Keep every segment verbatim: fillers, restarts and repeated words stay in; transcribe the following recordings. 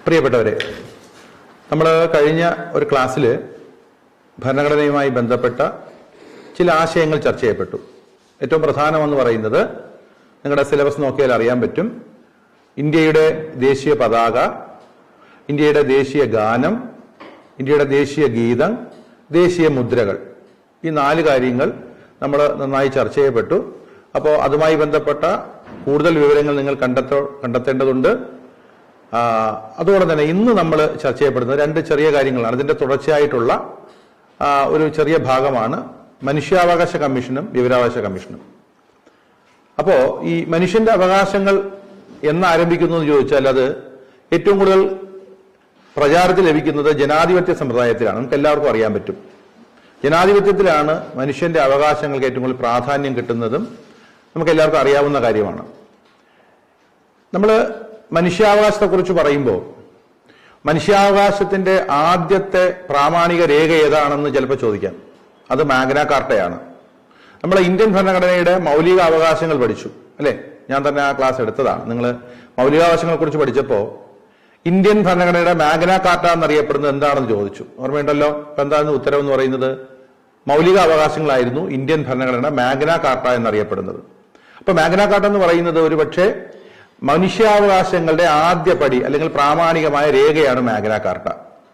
പ്രിയപ്പെട്ടവരെ, നമ്മൾ കഴിഞ്ഞ ഒരു ക്ലാസ്സിൽ ഭരണഘടനയുമായി ബന്ധപ്പെട്ട ചില ആശയങ്ങൾ ചർച്ച ചെയ്യപ്പെട്ടു. ഏറ്റവും പ്രധാനമെന്ന് പറയുന്നത്, നിങ്ങളുടെ സിലബസ് നോക്കിയാൽ അറിയാൻ പറ്റും, ഇന്ത്യയുടെ ദേശീയ പതാക, ഇന്ത്യയുടെ ദേശീയ ഗാനം, ഇന്ത്യയുടെ ദേശീയ ഗീതം, ദേശീയ മുദ്രകൾ, ഈ നാല് കാര്യങ്ങൾ നമ്മൾ നന്നായി ചർച്ച ചെയ്യപ്പെട്ടു. അപ്പോൾ അതുമായി ബന്ധപ്പെട്ട കൂടുതൽ വിവരങ്ങൾ നിങ്ങൾ കണ്ടെത്ത കണ്ടെത്തേണ്ടതുണ്ട്. അതുകൊണ്ട് തന്നെ ഇന്ന് നമ്മൾ ചർച്ച ചെയ്യപ്പെടുന്നത് രണ്ട് ചെറിയ കാര്യങ്ങളാണ്. അതിന്റെ തുടർച്ചയായിട്ടുള്ള ഒരു ചെറിയ ഭാഗമാണ് മനുഷ്യാവകാശ കമ്മീഷനും വിവരാവകാശ കമ്മീഷനും. അപ്പോ ഈ മനുഷ്യന്റെ അവകാശങ്ങൾ എന്ന് ആരംഭിക്കുന്നു എന്ന് ചോദിച്ചാൽ അത് ഏറ്റവും കൂടുതൽ പ്രചാരത്തിൽ ലഭിക്കുന്നത് ജനാധിപത്യ സമ്പ്രദായത്തിലാണ്. നമുക്ക് എല്ലാവർക്കും അറിയാൻ പറ്റും, ജനാധിപത്യത്തിലാണ് മനുഷ്യന്റെ അവകാശങ്ങൾക്ക് ഏറ്റവും കൂടുതൽ പ്രാധാന്യം കിട്ടുന്നതും നമുക്ക് എല്ലാവർക്കും അറിയാവുന്ന കാര്യമാണ്. നമ്മൾ മനുഷ്യാവകാശത്തെക്കുറിച്ച് പറയുമ്പോൾ മനുഷ്യാവകാശത്തിന്റെ ആദ്യത്തെ പ്രാമാണിക രേഖ ഏതാണെന്ന് ചിലപ്പോൾ ചോദിക്കാം. അത് മാഗ്ന കാർട്ടയാണ്. നമ്മൾ ഇന്ത്യൻ ഭരണഘടനയുടെ മൗലിക അവകാശങ്ങൾ പഠിച്ചു അല്ലെ? ഞാൻ തന്നെ ആ ക്ലാസ് എടുത്തതാണ്. നിങ്ങൾ മൗലികാവകാശങ്ങളെ കുറിച്ച് പഠിച്ചപ്പോൾ ഇന്ത്യൻ ഭരണഘടനയുടെ മാഗ്ന കാർട്ട എന്നറിയപ്പെടുന്നത് എന്താണെന്ന് ചോദിച്ചു. ഓർമ്മയുണ്ടല്ലോ? അപ്പൊ എന്താണെന്ന് ഉത്തരവ് എന്ന് പറയുന്നത് മൗലിക അവകാശങ്ങളായിരുന്നു ഇന്ത്യൻ ഭരണഘടന മാഗ്ന കാർട്ട എന്നറിയപ്പെടുന്നത്. അപ്പൊ മാഗ്ന കാർട്ട എന്ന് പറയുന്നത് ഒരു പക്ഷേ മനുഷ്യാവകാശങ്ങളുടെ ആദ്യ പടി അല്ലെങ്കിൽ പ്രാമാണികമായ രേഖയാണ് മാഗ്ന കാർട്ട.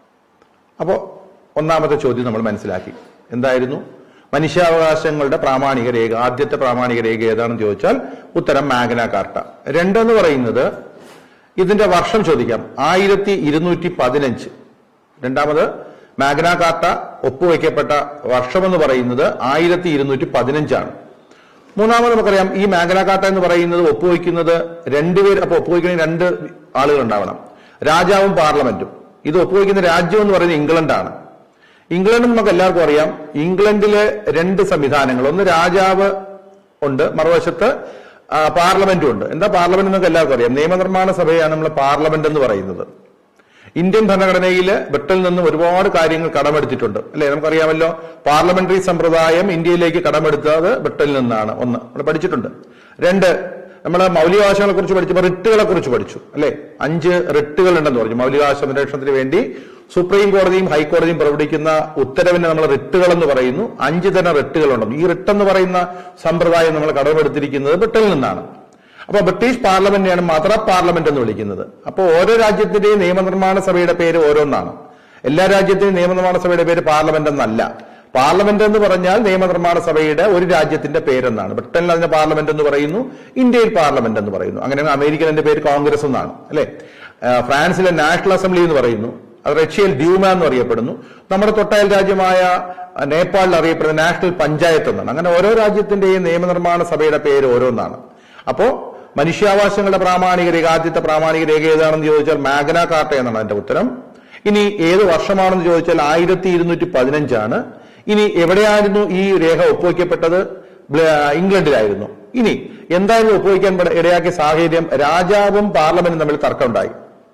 അപ്പോ ഒന്നാമത്തെ ചോദ്യം നമ്മൾ മനസ്സിലാക്കി. എന്തായിരുന്നു മനുഷ്യാവകാശങ്ങളുടെ പ്രാമാണിക രേഖ? ആദ്യത്തെ പ്രാമാണിക രേഖ ഏതാണെന്ന് ചോദിച്ചാൽ ഉത്തരം മാഗ്ന കാർട്ട. രണ്ടെന്ന് പറയുന്നത് ഇതിന്റെ വർഷം ചോദിക്കാം. ആയിരത്തി ഇരുന്നൂറ്റി പതിനഞ്ച്. രണ്ടാമത് മാഗ്ന കാർട്ട ഒപ്പുവയ്ക്കപ്പെട്ട വർഷമെന്ന് പറയുന്നത് ആയിരത്തി ഇരുന്നൂറ്റി പതിനഞ്ചാണ്. മൂന്നാമത് നമുക്കറിയാം, ഈ മാഗ്ന കാർട്ട എന്ന് പറയുന്നത് ഒപ്പുവയ്ക്കുന്നത് രണ്ടുപേർ. അപ്പൊ ഒപ്പുവയ്ക്കുന്ന രണ്ട് ആളുകൾ ഉണ്ടാവണം, രാജാവും പാർലമെന്റും. ഇത് ഒപ്പുവയ്ക്കുന്ന രാജ്യം എന്ന് പറയുന്നത് ഇംഗ്ലണ്ടാണ്. ഇംഗ്ലണ്ട് നമുക്ക് എല്ലാവർക്കും അറിയാം, ഇംഗ്ലണ്ടിലെ രണ്ട് സംവിധാനങ്ങൾ, ഒന്ന് രാജാവ് ഉണ്ട്, മറുവശത്ത് പാർലമെന്റും ഉണ്ട്. എന്താ പാർലമെന്റ് എന്നൊക്കെ എല്ലാവർക്കും അറിയാം. നിയമനിർമ്മാണ സഭയാണ് നമ്മൾ പാർലമെന്റ് എന്ന് പറയുന്നത്. ഇന്ത്യൻ ഭരണഘടനയിൽ ബ്രിട്ടനിൽ നിന്നും ഒരുപാട് കാര്യങ്ങൾ കടമെടുത്തിട്ടുണ്ട് അല്ലെ? നമുക്കറിയാമല്ലോ, പാർലമെന്ററി സമ്പ്രദായം ഇന്ത്യയിലേക്ക് കടമെടുത്തത് ബ്രിട്ടനിൽ നിന്നാണ്. ഒന്ന് നമ്മൾ പഠിച്ചിട്ടുണ്ട്. രണ്ട്, നമ്മൾ മൗലികാവകാശങ്ങളെ കുറിച്ച് പഠിച്ചപ്പോൾ റിട്ടുകളെ കുറിച്ച് പഠിച്ചു അല്ലെ? അഞ്ച് റിട്ടുകൾ ഉണ്ടെന്ന് പറഞ്ഞു. മൗലികാവകാശ സംരക്ഷണത്തിന് വേണ്ടി സുപ്രീം കോടതിയും ഹൈക്കോടതിയും പുറപ്പെടുവിക്കുന്ന ഉത്തരവിനെ നമ്മൾ റിട്ടുകൾ എന്ന് പറയുന്നു. അഞ്ച് തരം റിട്ടുകളുണ്ട്. ഈ റിട്ട് എന്ന് പറയുന്ന സമ്പ്രദായം നമ്മൾ കടമെടുത്തിരിക്കുന്നത് ബ്രിട്ടനിൽ നിന്നാണ്. അപ്പൊ ബ്രിട്ടീഷ് പാർലമെന്റിനെയാണ് മദർ ഓഫ് പാർലമെന്റ് എന്ന് വിളിക്കുന്നത്. അപ്പോൾ ഓരോ രാജ്യത്തിന്റെയും നിയമനിർമ്മാണ സഭയുടെ പേര് ഓരോന്നാണ്. എല്ലാ രാജ്യത്തിന്റെയും നിയമനിർമ്മാണ സഭയുടെ പേര് പാർലമെന്റ് എന്നല്ല. പാർലമെന്റ് എന്ന് പറഞ്ഞാൽ നിയമനിർമ്മാണ സഭയുടെ ഒരു രാജ്യത്തിന്റെ പേരെന്നാണ്. ബ്രിട്ടനിൽ അതിന്റെ പാർലമെന്റ് എന്ന് പറയുന്നു, ഇന്ത്യയിൽ പാർലമെന്റ് എന്ന് പറയുന്നു. അങ്ങനെ അമേരിക്കൻ പേര് കോൺഗ്രസ് എന്നാണ് അല്ലെ? ഫ്രാൻസിലെ നാഷണൽ അസംബ്ലി എന്ന് പറയുന്നു. അത് റഷ്യയിൽ ഡ്യൂമ എന്ന് അറിയപ്പെടുന്നു. നമ്മുടെ തൊട്ടയൽ രാജ്യമായ നേപ്പാളിൽ അറിയപ്പെടുന്ന നാഷണൽ പഞ്ചായത്ത് എന്നാണ്. അങ്ങനെ ഓരോ രാജ്യത്തിന്റെയും നിയമനിർമ്മാണ സഭയുടെ പേര് ഓരോന്നാണ്. അപ്പോ മനുഷ്യാവകാശങ്ങളുടെ പ്രാമാണിക രേഖ, ആദ്യത്തെ പ്രാമാണിക രേഖ ഏതാണെന്ന് ചോദിച്ചാൽ മാഗ്ന കാർട്ട എന്നാണ് അതിന്റെ ഉത്തരം. ഇനി ഏത് വർഷമാണെന്ന് ചോദിച്ചാൽ ആയിരത്തി ഇരുന്നൂറ്റി പതിനഞ്ചാണ്. ഇനി എവിടെയായിരുന്നു ഈ രേഖ ഒപ്പുവയ്ക്കപ്പെട്ടത്? ഇംഗ്ലണ്ടിലായിരുന്നു. ഇനി എന്തായിരുന്നു ഒപ്പുവയ്ക്കാൻ ഇടയാക്കിയ സാഹചര്യം? രാജാവും പാർലമെന്റും തമ്മിൽ തർക്കമുണ്ടായി.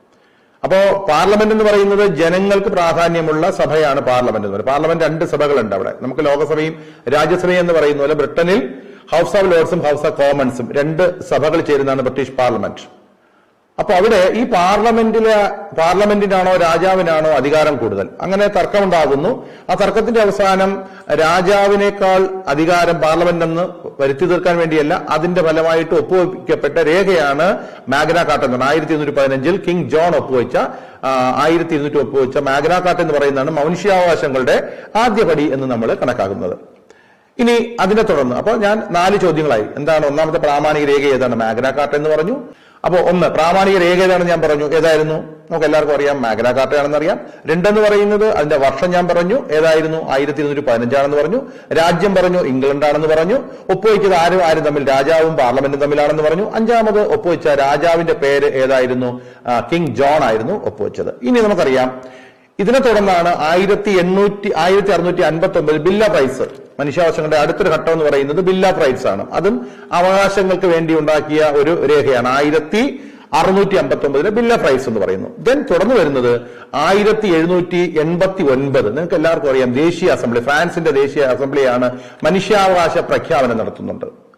അപ്പോ പാർലമെന്റ് എന്ന് പറയുന്നത് ജനങ്ങൾക്ക് പ്രാധാന്യമുള്ള സഭയാണ് പാർലമെന്റ് എന്ന് പറയുന്നത്. പാർലമെന്റ് രണ്ട് സഭകളുണ്ട് അവിടെ. നമുക്ക് ലോകസഭയും രാജ്യസഭയും എന്ന് പറയുന്ന പോലെ ബ്രിട്ടനിൽ ഹൗസ് ഓഫ് ലോർഡ്സും ഹൗസ് ഓഫ് കോമൺസും രണ്ട് സഭകൾ ചേരുന്നതാണ് ബ്രിട്ടീഷ് പാർലമെന്റ്. അപ്പൊ അവിടെ ഈ പാർലമെന്റിലെ പാർലമെന്റിനാണോ രാജാവിനാണോ അധികാരം കൂടുതൽ? അങ്ങനെ തർക്കമുണ്ടാകുന്നു. ആ തർക്കത്തിന്റെ അവസാനം രാജാവിനേക്കാൾ അധികാരം പാർലമെന്റെന്ന് വരുത്തി തീർക്കാൻ വേണ്ടിയല്ല, അതിന്റെ ഫലമായിട്ട് ഒപ്പുവയ്ക്കപ്പെട്ട രേഖയാണ് മാഗ്ന കാർട്ട എന്ന് പറയുന്നത്. ആയിരത്തി ഇരുന്നൂറ്റി പതിനഞ്ചിൽ കിങ് ജോൺ ഒപ്പുവെച്ച ആയിരത്തി ഇരുന്നൂറ്റി ഒപ്പുവെച്ച മാഗ്ന കാർട്ട എന്ന് പറയുന്നതാണ് മനുഷ്യാവകാശങ്ങളുടെ ആദ്യപടി എന്ന് നമ്മൾ കണക്കാക്കുന്നത്. ഇനി അതിനെ തുടർന്ന് അപ്പൊ ഞാൻ നാല് ചോദ്യങ്ങളായി. എന്താണ് ഒന്നാമത്തെ പ്രാമാണിക രേഖ ഏതാണ്? മാഗ്ന കാർട്ട എന്ന് പറഞ്ഞു. അപ്പോ ഒന്ന് പ്രാമാണിക രേഖ ഏതാണെന്ന് ഞാൻ പറഞ്ഞു. ഏതായിരുന്നു? നമുക്ക് എല്ലാവർക്കും അറിയാം, മാഗ്ന കാർട്ടയാണെന്ന് അറിയാം. രണ്ടെന്ന് പറയുന്നത് അതിന്റെ വർഷം ഞാൻ പറഞ്ഞു. ഏതായിരുന്നു? ആയിരത്തി ഇരുന്നൂറ്റി പതിനഞ്ചാണെന്ന് പറഞ്ഞു. രാജ്യം പറഞ്ഞു ഇംഗ്ലണ്ടാണെന്ന് പറഞ്ഞു. ഒപ്പുവെച്ചത് ആരും ആരും തമ്മിൽ? രാജാവും പാർലമെന്റും തമ്മിലാണെന്ന് പറഞ്ഞു. അഞ്ചാമത് ഒപ്പുവെച്ച രാജാവിന്റെ പേര് ഏതായിരുന്നു? കിങ് ജോൺ ആയിരുന്നു ഒപ്പുവെച്ചത്. ഇനി നമുക്കറിയാം, ഇതിനെ തുടർന്നാണ് ആയിരത്തി എണ്ണൂറ്റി ആയിരത്തി അറുന്നൂറ്റി അൻപത്തി ഒമ്പത് ബിൽ ഓഫ് റൈറ്റ്സ്. മനുഷ്യാവകാശങ്ങളുടെ അടുത്തൊരു ഘട്ടം എന്ന് പറയുന്നത് ബിൽ ഓഫ് റൈറ്റ്സ് ആണ്. അതും അവകാശങ്ങൾക്ക് വേണ്ടി ഉണ്ടാക്കിയ ഒരു രേഖയാണ്. ആയിരത്തി അറുന്നൂറ്റി അമ്പത്തി ഒമ്പതിലെ ബിൽ ഓഫ് റൈറ്റ്സ് എന്ന് പറയുന്നു. ദെൻ തുടർന്ന് വരുന്നത് ആയിരത്തി എഴുന്നൂറ്റി എൺപത്തി ഒൻപത് നിങ്ങൾക്ക് എല്ലാവർക്കും അറിയാം, ദേശീയ അസംബ്ലി, ഫ്രാൻസിന്റെ ദേശീയ അസംബ്ലിയാണ് മനുഷ്യാവകാശ പ്രഖ്യാപനം നടത്തുന്നുണ്ട്.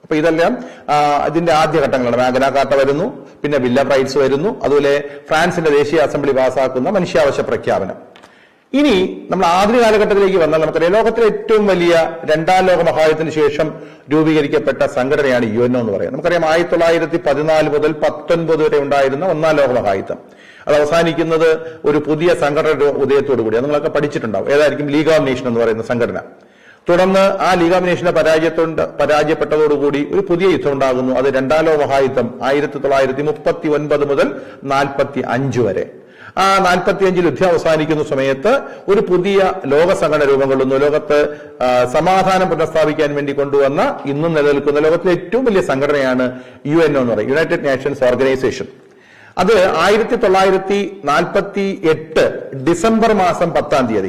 അപ്പൊ ഇതെല്ലാം ഇതിന്റെ ആദ്യഘട്ടങ്ങളാണ്. മാഗ്ന കാർട്ട വരുന്നു, പിന്നെ ബിൽ ഓഫ് റൈറ്റ്സ് വരുന്നു, അതുപോലെ ഫ്രാൻസിന്റെ ദേശീയ അസംബ്ലി പാസാക്കുന്ന മനുഷ്യാവകാശ പ്രഖ്യാപനം. ഇനി നമ്മൾ ആധുനിക കാലഘട്ടത്തിലേക്ക് വന്നാൽ നമുക്കറിയാം ലോകത്തിലെ ഏറ്റവും വലിയ രണ്ടാം ലോക മഹായുദ്ധത്തിന് ശേഷം രൂപീകരിക്കപ്പെട്ട സംഘടനയാണ് യു എൻ ഒ എന്ന് പറയുന്നത്. നമുക്കറിയാം ആയിരത്തി തൊള്ളായിരത്തി പതിനാല് മുതൽ പത്തൊൻപത് വരെ ഉണ്ടായിരുന്ന ഒന്നാം ലോക മഹായുദ്ധം അത് അവസാനിക്കുന്നത് ഒരു പുതിയ സംഘടന ഉദയത്തോടു കൂടി. നിങ്ങളൊക്കെ പഠിച്ചിട്ടുണ്ടാവും. ഏതായിരിക്കും? ലീഗ് ഓഫ് നേഷൻ എന്ന് പറയുന്ന സംഘടന. തുടർന്ന് ആ ലീഗ് ഓഫ് നേഷന്റെ പരാജയത്തോട് പരാജയപ്പെട്ടതോടുകൂടി ഒരു പുതിയ യുദ്ധം ഉണ്ടാകുന്നു. അത് രണ്ടാം ലോക മഹായുദ്ധം ആയിരത്തി തൊള്ളായിരത്തി മുപ്പത്തി ഒൻപത് മുതൽ നാൽപ്പത്തി അഞ്ച് വരെ. ആ നാൽപ്പത്തി അഞ്ചിൽ യുദ്ധം അവസാനിക്കുന്ന സമയത്ത് ഒരു പുതിയ ലോക സംഘടന രൂപം കൊള്ളുന്നു. ലോകത്ത് സമാധാനം പുനഃസ്ഥാപിക്കാൻ വേണ്ടി കൊണ്ടുവന്ന ഇന്നും നിലനിൽക്കുന്ന ലോകത്തിലെ ഏറ്റവും വലിയ സംഘടനയാണ് യു എൻ ഒ എന്ന് പറയുന്നത്, യുണൈറ്റഡ് നേഷൻസ് ഓർഗനൈസേഷൻ. അത് ആയിരത്തി തൊള്ളായിരത്തി നാൽപ്പത്തി എട്ട് ഡിസംബർ മാസം പത്താം തീയതി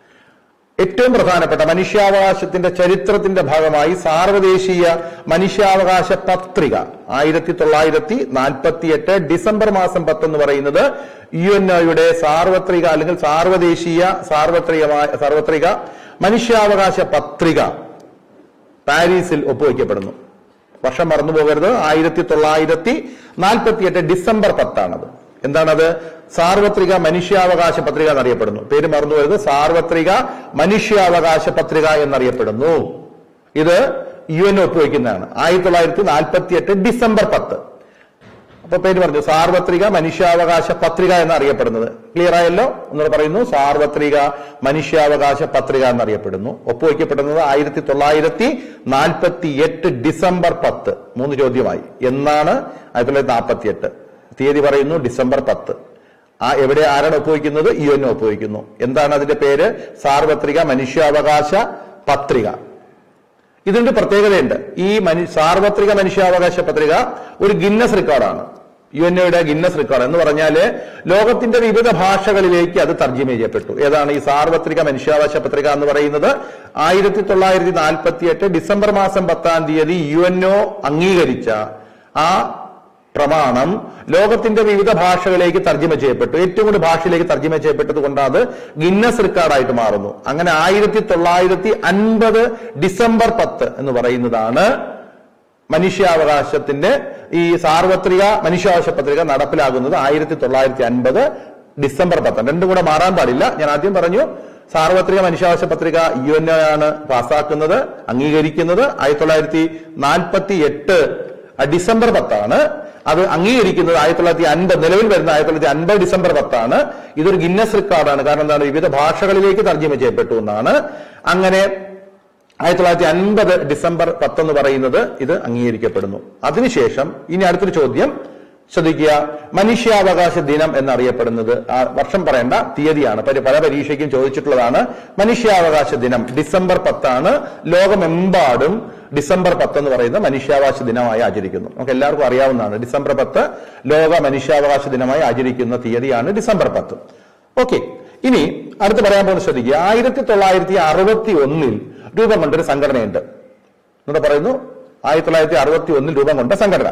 ഏറ്റവും പ്രധാനപ്പെട്ട മനുഷ്യാവകാശത്തിന്റെ ചരിത്രത്തിന്റെ ഭാഗമായി സാർവദേശീയ മനുഷ്യാവകാശ പത്രിക ആയിരത്തി തൊള്ളായിരത്തി നാൽപ്പത്തി എട്ട് ഡിസംബർ മാസം പത്ത് എന്ന് പറയുന്നത് യു എൻ ഒയുടെ സാർവത്രിക അല്ലെങ്കിൽ സാർവദേശീയ സാർവത്രികമായ സാർവത്രിക മനുഷ്യാവകാശ പത്രിക പാരീസിൽ ഒപ്പുവയ്ക്കപ്പെടുന്നു. വർഷം മറന്നു പോകരുത്, ആയിരത്തി തൊള്ളായിരത്തി നാൽപ്പത്തി എട്ട് ഡിസംബർ പത്താണത്. എന്താണത്? സാർവത്രിക മനുഷ്യാവകാശ പത്രിക എന്നറിയപ്പെടുന്നു. പേര് മറന്നു പോകരുത്, സാർവത്രിക മനുഷ്യാവകാശ പത്രിക എന്നറിയപ്പെടുന്നു. ഇത് യു എൻ ഒപ്പുവയ്ക്കുന്നതാണ് ആയിരത്തി തൊള്ളായിരത്തി നാൽപ്പത്തി എട്ട് ഡിസംബർ പത്ത്. അപ്പൊ പേര് പറഞ്ഞു, സാർവത്രിക മനുഷ്യാവകാശ പത്രിക എന്നറിയപ്പെടുന്നത്. ക്ലിയർ ആയല്ലോ? എന്നോട് പറയുന്നു, സാർവത്രിക മനുഷ്യാവകാശ പത്രിക എന്നറിയപ്പെടുന്നു. ഒപ്പുവയ്ക്കപ്പെടുന്നത് ആയിരത്തി തൊള്ളായിരത്തി നാൽപ്പത്തി എട്ട് ഡിസംബർ പത്ത്. മൂന്ന് ചോദ്യമായി. എന്നാണ്? ആയിരത്തി തൊള്ളായിരത്തി നാൽപ്പത്തി എട്ട്. തീയതി പറയുന്നു ഡിസംബർ പത്ത്. ആ എവിടെ ആരാണ് ഒപ്പുവയ്ക്കുന്നത്? U N ഒപ്പുവയ്ക്കുന്നു. എന്താണ് അതിന്റെ പേര്? സാർവത്രിക മനുഷ്യാവകാശ പത്രിക. ഇതിന്റെ പ്രത്യേകതയുണ്ട്. ഈ മനു സാർവത്രിക മനുഷ്യാവകാശ പത്രിക ഒരു ഗിന്നസ് റെക്കോർഡാണ്. യു എൻ ഒയുടെ ഗിന്നസ് റെക്കോർഡ് എന്ന് പറഞ്ഞാല് ലോകത്തിന്റെ വിവിധ ഭാഷകളിലേക്ക് അത് തർജ്ജിമ ചെയ്യപ്പെട്ടു. ഏതാണ് ഈ സാർവത്രിക മനുഷ്യാവകാശ പത്രിക എന്ന് പറയുന്നത്? ആയിരത്തി തൊള്ളായിരത്തി നാൽപ്പത്തി എട്ട് ഡിസംബർ മാസം പത്താം തീയതി യു എൻ ഒ അംഗീകരിച്ച ആ പ്രമാണം ലോകത്തിന്റെ വിവിധ ഭാഷകളിലേക്ക് തർജ്ജിമ ചെയ്യപ്പെട്ടു. ഏറ്റവും കൂടുതൽ ഭാഷയിലേക്ക് തർജ്ജിമ ചെയ്യപ്പെട്ടത് കൊണ്ട് അത് ഗിന്നസ് റെക്കോർഡായിട്ട് മാറുന്നു. അങ്ങനെ ആയിരത്തി തൊള്ളായിരത്തി അൻപത് ഡിസംബർ പത്ത് എന്ന് പറയുന്നതാണ് മനുഷ്യാവകാശത്തിന്റെ ഈ സാർവത്രിക മനുഷ്യാവകാശ പത്രിക നടപ്പിലാകുന്നത്. ആയിരത്തി തൊള്ളായിരത്തി അൻപത് ഡിസംബർ പത്ത്. രണ്ടും കൂടെ മാറാൻ പാടില്ല. ഞാൻ ആദ്യം പറഞ്ഞു, സാർവത്രിക മനുഷ്യാവകാശ പത്രിക യു എൻ ഒ ആണ് പാസ്സാക്കുന്നത്, അംഗീകരിക്കുന്നത്. ആയിരത്തി തൊള്ളായിരത്തി നാൽപ്പത്തി എട്ട് ഡിസംബർ പത്താണ്. അത് അംഗീകരിക്കുന്നത് ആയിരത്തി തൊള്ളായിരത്തി അൻപത് നിലവിൽ വരുന്ന ആയിരത്തി തൊള്ളായിരത്തി അൻപത് ഡിസംബർ പത്താണ്. ഇതൊരു ഗിന്നസ് റെക്കോർഡാണ്. കാരണം എന്താണ്? വിവിധ ഭാഷകളിലേക്ക് തർജ്ജിമ ചെയ്യപ്പെട്ടു എന്നാണ്. അങ്ങനെ ആയിരത്തി തൊള്ളായിരത്തി അൻപത് ഡിസംബർ പത്ത് എന്ന് പറയുന്നത് ഇത് അംഗീകരിക്കപ്പെടുന്നു. അതിനുശേഷം ഇനി അടുത്തൊരു ചോദ്യം ശ്രദ്ധിക്കുക. മനുഷ്യാവകാശ ദിനം എന്നറിയപ്പെടുന്നത്, ആ വർഷം പറയേണ്ട, തീയതിയാണ്. പല പരീക്ഷയ്ക്കും ചോദിച്ചിട്ടുള്ളതാണ്. മനുഷ്യാവകാശ ദിനം ഡിസംബർ പത്താണ്. ലോകമെമ്പാടും ഡിസംബർ പത്ത് എന്ന് പറയുന്ന മനുഷ്യാവകാശ ദിനമായി ആചരിക്കുന്നു. നമുക്ക് എല്ലാവർക്കും അറിയാവുന്നതാണ്. ഡിസംബർ പത്ത് ലോക മനുഷ്യാവകാശ ദിനമായി ആചരിക്കുന്ന തീയതിയാണ് ഡിസംബർ പത്ത്. ഓക്കെ, ഇനി അടുത്ത് പറയാൻ പോകുന്നത് ശ്രദ്ധിക്കുക. ആയിരത്തി തൊള്ളായിരത്തി അറുപത്തി ഒന്നിൽ രൂപം കൊണ്ടൊരു സംഘടനയുണ്ട്. എന്നിട്ട് പറയുന്നു ആയിരത്തി തൊള്ളായിരത്തി അറുപത്തി ഒന്നിൽ രൂപം കൊണ്ട സംഘടന.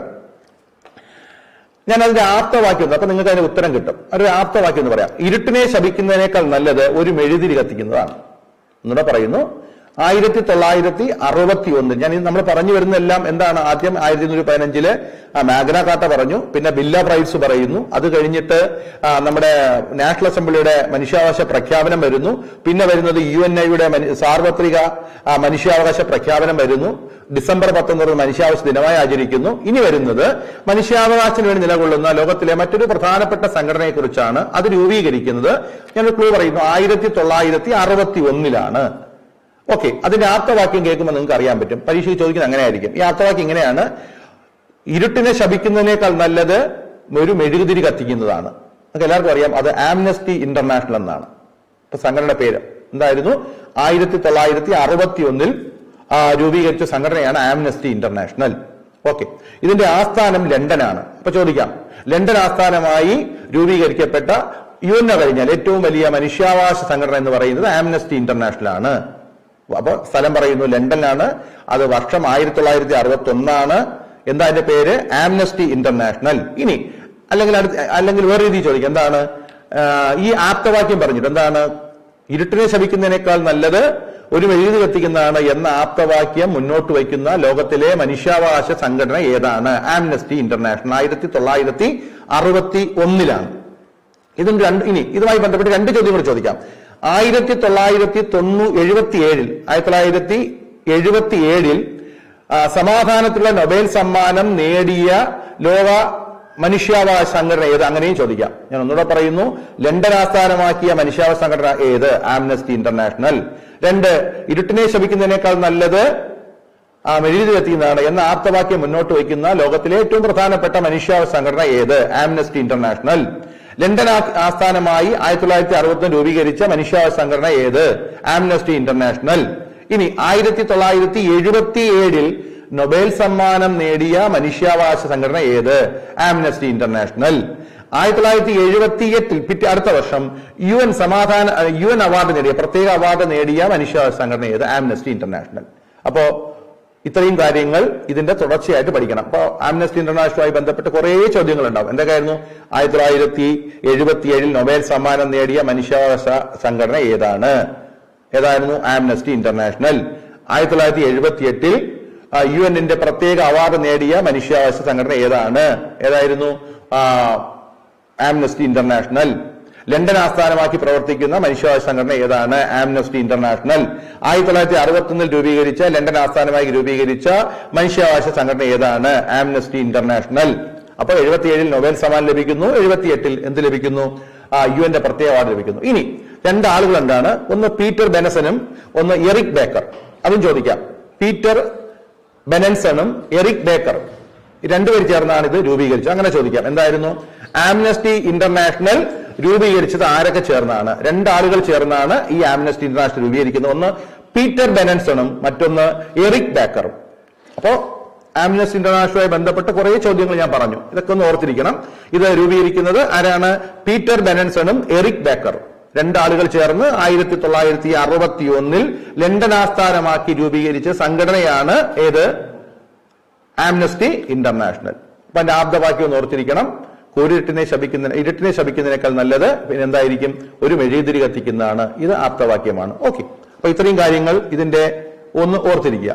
ഞാൻ അതിന്റെ ആപ്തവാക്യം, അപ്പൊ നിങ്ങൾക്ക് അതിന്റെ ഉത്തരം കിട്ടും. ഒരു ആപ്തവാക്യം എന്ന് പറയാം. ഇരുട്ടിനെ ശപിക്കുന്നതിനേക്കാൾ നല്ലത് ഒരു മെഴുതിരി കത്തിക്കുന്നതാണ്. എന്നിട്ട് പറയുന്നു ആയിരത്തി തൊള്ളായിരത്തി അറുപത്തി ഒന്നിൽ. ഞാൻ നമ്മൾ പറഞ്ഞു വരുന്നതെല്ലാം എന്താണ്? ആദ്യം ആയിരത്തി എണ്ണൂറ്റി പതിനഞ്ചില് മാഗ്ന കാർട്ട പറഞ്ഞു, പിന്നെ ബിൽ ഓഫ് റൈറ്റ്സ് പറയുന്നു. അത് കഴിഞ്ഞിട്ട് നമ്മുടെ നാഷണൽ അസംബ്ലിയുടെ മനുഷ്യാവകാശ പ്രഖ്യാപനം വരുന്നു. പിന്നെ വരുന്നത് യു എൻ ഐയുടെ സാർവത്രിക മനുഷ്യാവകാശ പ്രഖ്യാപനം വരുന്നു. ഡിസംബർ പത്തൊൻപത് മനുഷ്യാവകാശ ദിനമായി ആചരിക്കുന്നു. ഇനി വരുന്നത് മനുഷ്യാവകാശത്തിന് വേണ്ടി നിലകൊള്ളുന്ന ലോകത്തിലെ മറ്റൊരു പ്രധാനപ്പെട്ട സംഘടനയെ കുറിച്ചാണ്. അത് രൂപീകരിക്കുന്നത്, ഞാനൊരു ക്ലൂ പറയുന്നു, ആയിരത്തി തൊള്ളായിരത്തി അറുപത്തി ഒന്നിലാണ്. ഓക്കെ, അതിന്റെ ആപ്തവാക്യം കേൾക്കുമ്പോൾ നിങ്ങൾക്ക് അറിയാൻ പറ്റും. പരീക്ഷയ്ക്ക് ചോദിക്കുന്നത് അങ്ങനെ ആയിരിക്കും. ഈ ആപ്തവാക്യം ഇങ്ങനെയാണ്: ഇരുട്ടിനെ ശപിക്കുന്നതിനേക്കാൾ നല്ലത് ഒരു മെഴുകുതിരി കത്തിക്കുന്നതാണ്. നമുക്ക് എല്ലാവർക്കും അറിയാം, അത് ആംനസ്റ്റി ഇന്റർനാഷണൽ എന്നാണ്. ഇപ്പൊ സംഘടനയുടെ പേര് എന്തായിരുന്നു? ആയിരത്തി തൊള്ളായിരത്തി അറുപത്തി ഒന്നിൽ രൂപീകരിച്ച സംഘടനയാണ് ആംനസ്റ്റി ഇന്റർനാഷണൽ. ഓക്കെ, ഇതിന്റെ ആസ്ഥാനം ലണ്ടനാണ്. അപ്പൊ ചോദിക്കാം, ലണ്ടൻ ആസ്ഥാനമായി രൂപീകരിക്കപ്പെട്ട യു എൻ ഒ കഴിഞ്ഞാൽ ഏറ്റവും വലിയ മനുഷ്യാവകാശ സംഘടന എന്ന് പറയുന്നത് ആംനസ്റ്റി ഇന്റർനാഷണൽ ആണ്. അപ്പൊ സ്ഥലം പറയുന്നു ലണ്ടനിലാണ്. അത് വർഷം ആയിരത്തി തൊള്ളായിരത്തി അറുപത്തി ഒന്നാണ്. എന്താ അതിന്റെ പേര്? Amnesty International. ഇനി അല്ലെങ്കിൽ അടുത്ത് അല്ലെങ്കിൽ വേറെ രീതിയിൽ ചോദിക്കാം, എന്താണ് ഈ ആപ്തവാക്യം പറഞ്ഞിട്ട് എന്താണ്? ഇരുട്ടിനെ ശപിക്കുന്നതിനേക്കാൾ നല്ലത് ഒരു മെഴുകുതിരി കത്തിക്കുന്നതാണ് എന്ന ആപ്തവാക്യം മുന്നോട്ട് വയ്ക്കുന്ന ലോകത്തിലെ മനുഷ്യാവകാശ സംഘടന ഏതാണ്? Amnesty International. ആയിരത്തി തൊള്ളായിരത്തി അറുപത്തി ഒന്നിലാണ്. ഇതിന് രണ്ട് ഇനി ഇതുമായി ബന്ധപ്പെട്ട് രണ്ട് ചോദ്യങ്ങൾ ചോദിക്കാം. ആയിരത്തി തൊള്ളായിരത്തി തൊണ്ണൂ എഴുപത്തി ഏഴിൽ ആയിരത്തി തൊള്ളായിരത്തി എഴുപത്തി ഏഴിൽ സമാധാനത്തിലുള്ള നൊബേൽ സമ്മാനം നേടിയ ലോക മനുഷ്യാവകാശ സംഘടന ഏത്? അങ്ങനെയും ചോദിക്കാം. ഞാൻ ഒന്നുകൂടെ പറയുന്നു, ലണ്ടൻ ആസ്ഥാനമാക്കിയ മനുഷ്യാവകാശ സംഘടന ഏത്? Amnesty International. രണ്ട്, ഇരുട്ടിനെ ശപിക്കുന്നതിനേക്കാൾ നല്ലത് ആ മെഴുകുതിരി കത്തിക്കുന്നതാണ് എന്ന ആപ്തവാക്യം മുന്നോട്ട് വയ്ക്കുന്ന ലോകത്തിലെ ഏറ്റവും പ്രധാനപ്പെട്ട മനുഷ്യാവകാശ സംഘടന ഏത്? Amnesty international. ലണ്ടൻ ആസ്ഥാനമായി ആയിരത്തി തൊള്ളായിരത്തി അറുപത്തി രൂപീകരിച്ച മനുഷ്യാവകാശ സംഘടന ഏത്? Amnesty International. ഇനി ആയിരത്തി തൊള്ളായിരത്തി എഴുപത്തി ഏഴിൽ നൊബേൽ സമ്മാനം നേടിയ മനുഷ്യാവകാശ സംഘടന ഏത്? Amnesty International. ആയിരത്തി തൊള്ളായിരത്തി എഴുപത്തി എട്ടിൽ പിറ്റേ അടുത്ത വർഷം യു എൻ സമാധാന യു എൻ അവാർഡ് നേടിയ പ്രത്യേക അവാർഡ് നേടിയ മനുഷ്യാവകാശ സംഘടന ഏത്? Amnesty International. അപ്പോ ഇത്രയും കാര്യങ്ങൾ ഇതിന്റെ തുടർച്ചയായിട്ട് പഠിക്കണം. അപ്പോ ആംനസ്റ്റി ഇന്റർനാഷണലുമായി ബന്ധപ്പെട്ട് കുറെ ചോദ്യങ്ങൾ ഉണ്ടാവും. എന്തൊക്കെയായിരുന്നു? ആയിരത്തി തൊള്ളായിരത്തി എഴുപത്തി ഏഴിൽ നൊബേൽ സമ്മാനം നേടിയ മനുഷ്യാവകാശ സംഘടന ഏതാണ്? ഏതായിരുന്നു? Amnesty International. ആയിരത്തി തൊള്ളായിരത്തി എഴുപത്തി എട്ടിൽ യു എന്നിന്റെ പ്രത്യേക അവാർഡ് നേടിയ മനുഷ്യാവകാശ സംഘടന ഏതാണ്? ഏതായിരുന്നു? Amnesty international. ലണ്ടൻ ആസ്ഥാനമാക്കി പ്രവർത്തിക്കുന്ന മനുഷ്യാവകാശ സംഘടന ഏതാണ്? Amnesty International. ആയിരത്തി തൊള്ളായിരത്തി അറുപത്തി ഒന്നിൽ രൂപീകരിച്ച ലണ്ടൻ ആസ്ഥാനമായി രൂപീകരിച്ച മനുഷ്യാവകാശ സംഘടന ഏതാണ്? Amnesty International. അപ്പൊ എഴുപത്തിയേഴിൽ നൊബേൽ സമ്മാനം ലഭിക്കുന്നു, എഴുപത്തിയെട്ടിൽ എന്ത് ലഭിക്കുന്നു? യു എന്റെ പ്രത്യേക അവാർഡ് ലഭിക്കുന്നു. ഇനി രണ്ടാളുകൾ എന്താണ്? ഒന്ന് പീറ്റർ ബെനസനും ഒന്ന് എറിക് ബേക്കർ. അതും ചോദിക്കാം. പീറ്റർ ബെനൻസണും എറിക് ബേക്കർ രണ്ടുപേർ ചേർന്നാണ് ഇത് രൂപീകരിച്ചത്. അങ്ങനെ ചോദിക്കാം. എന്തായിരുന്നു? ആംനസ്റ്റി ഇന്റർനാഷണൽ രൂപീകരിച്ചത് ആരൊക്കെ ചേർന്നാണ്? രണ്ടാളുകൾ ചേർന്നാണ് ഈ ആംനസ്റ്റി ഇന്റർനാഷണൽ രൂപീകരിക്കുന്നത്. ഒന്ന് പീറ്റർ ബെനൻസണും മറ്റൊന്ന് എറിക് ബേക്കറും. അപ്പോ ആംനസ്റ്റി ഇന്റർനാഷണലുമായി ബന്ധപ്പെട്ട കുറെ ചോദ്യങ്ങൾ ഞാൻ പറഞ്ഞു. ഇതൊക്കെ ഒന്ന് ഓർത്തിരിക്കണം. ഇത് രൂപീകരിക്കുന്നത് ആരാണ്? പീറ്റർ ബെനൻസണും എറിക് ബേക്കറും രണ്ടാളുകൾ ചേർന്ന് ആയിരത്തി തൊള്ളായിരത്തി അറുപത്തി ഒന്നിൽ ലണ്ടൻ ആസ്ഥാനമാക്കി രൂപീകരിച്ച സംഘടനയാണ് ഏത്? Amnesty International. അപ്പൊ അതിന്റെ ആപ്തവാക്യം ഒന്ന് ഓർത്തിരിക്കണം. കൂരിട്ടിനെ ശപിക്കുന്ന ഇരുട്ടിനെ ശപിക്കുന്നതിനേക്കാൾ നല്ലത് പിന്നെ എന്തായിരിക്കും? ഒരു മെഴുകുതിരി കത്തിക്കുന്നതാണ്. ഇത് ആപ്തവാക്യമാണ്. ഓക്കെ. അപ്പൊ ഇത്രയും കാര്യങ്ങൾ ഇതിന്റെ ഒന്ന് ഓർത്തിരിക്കുക.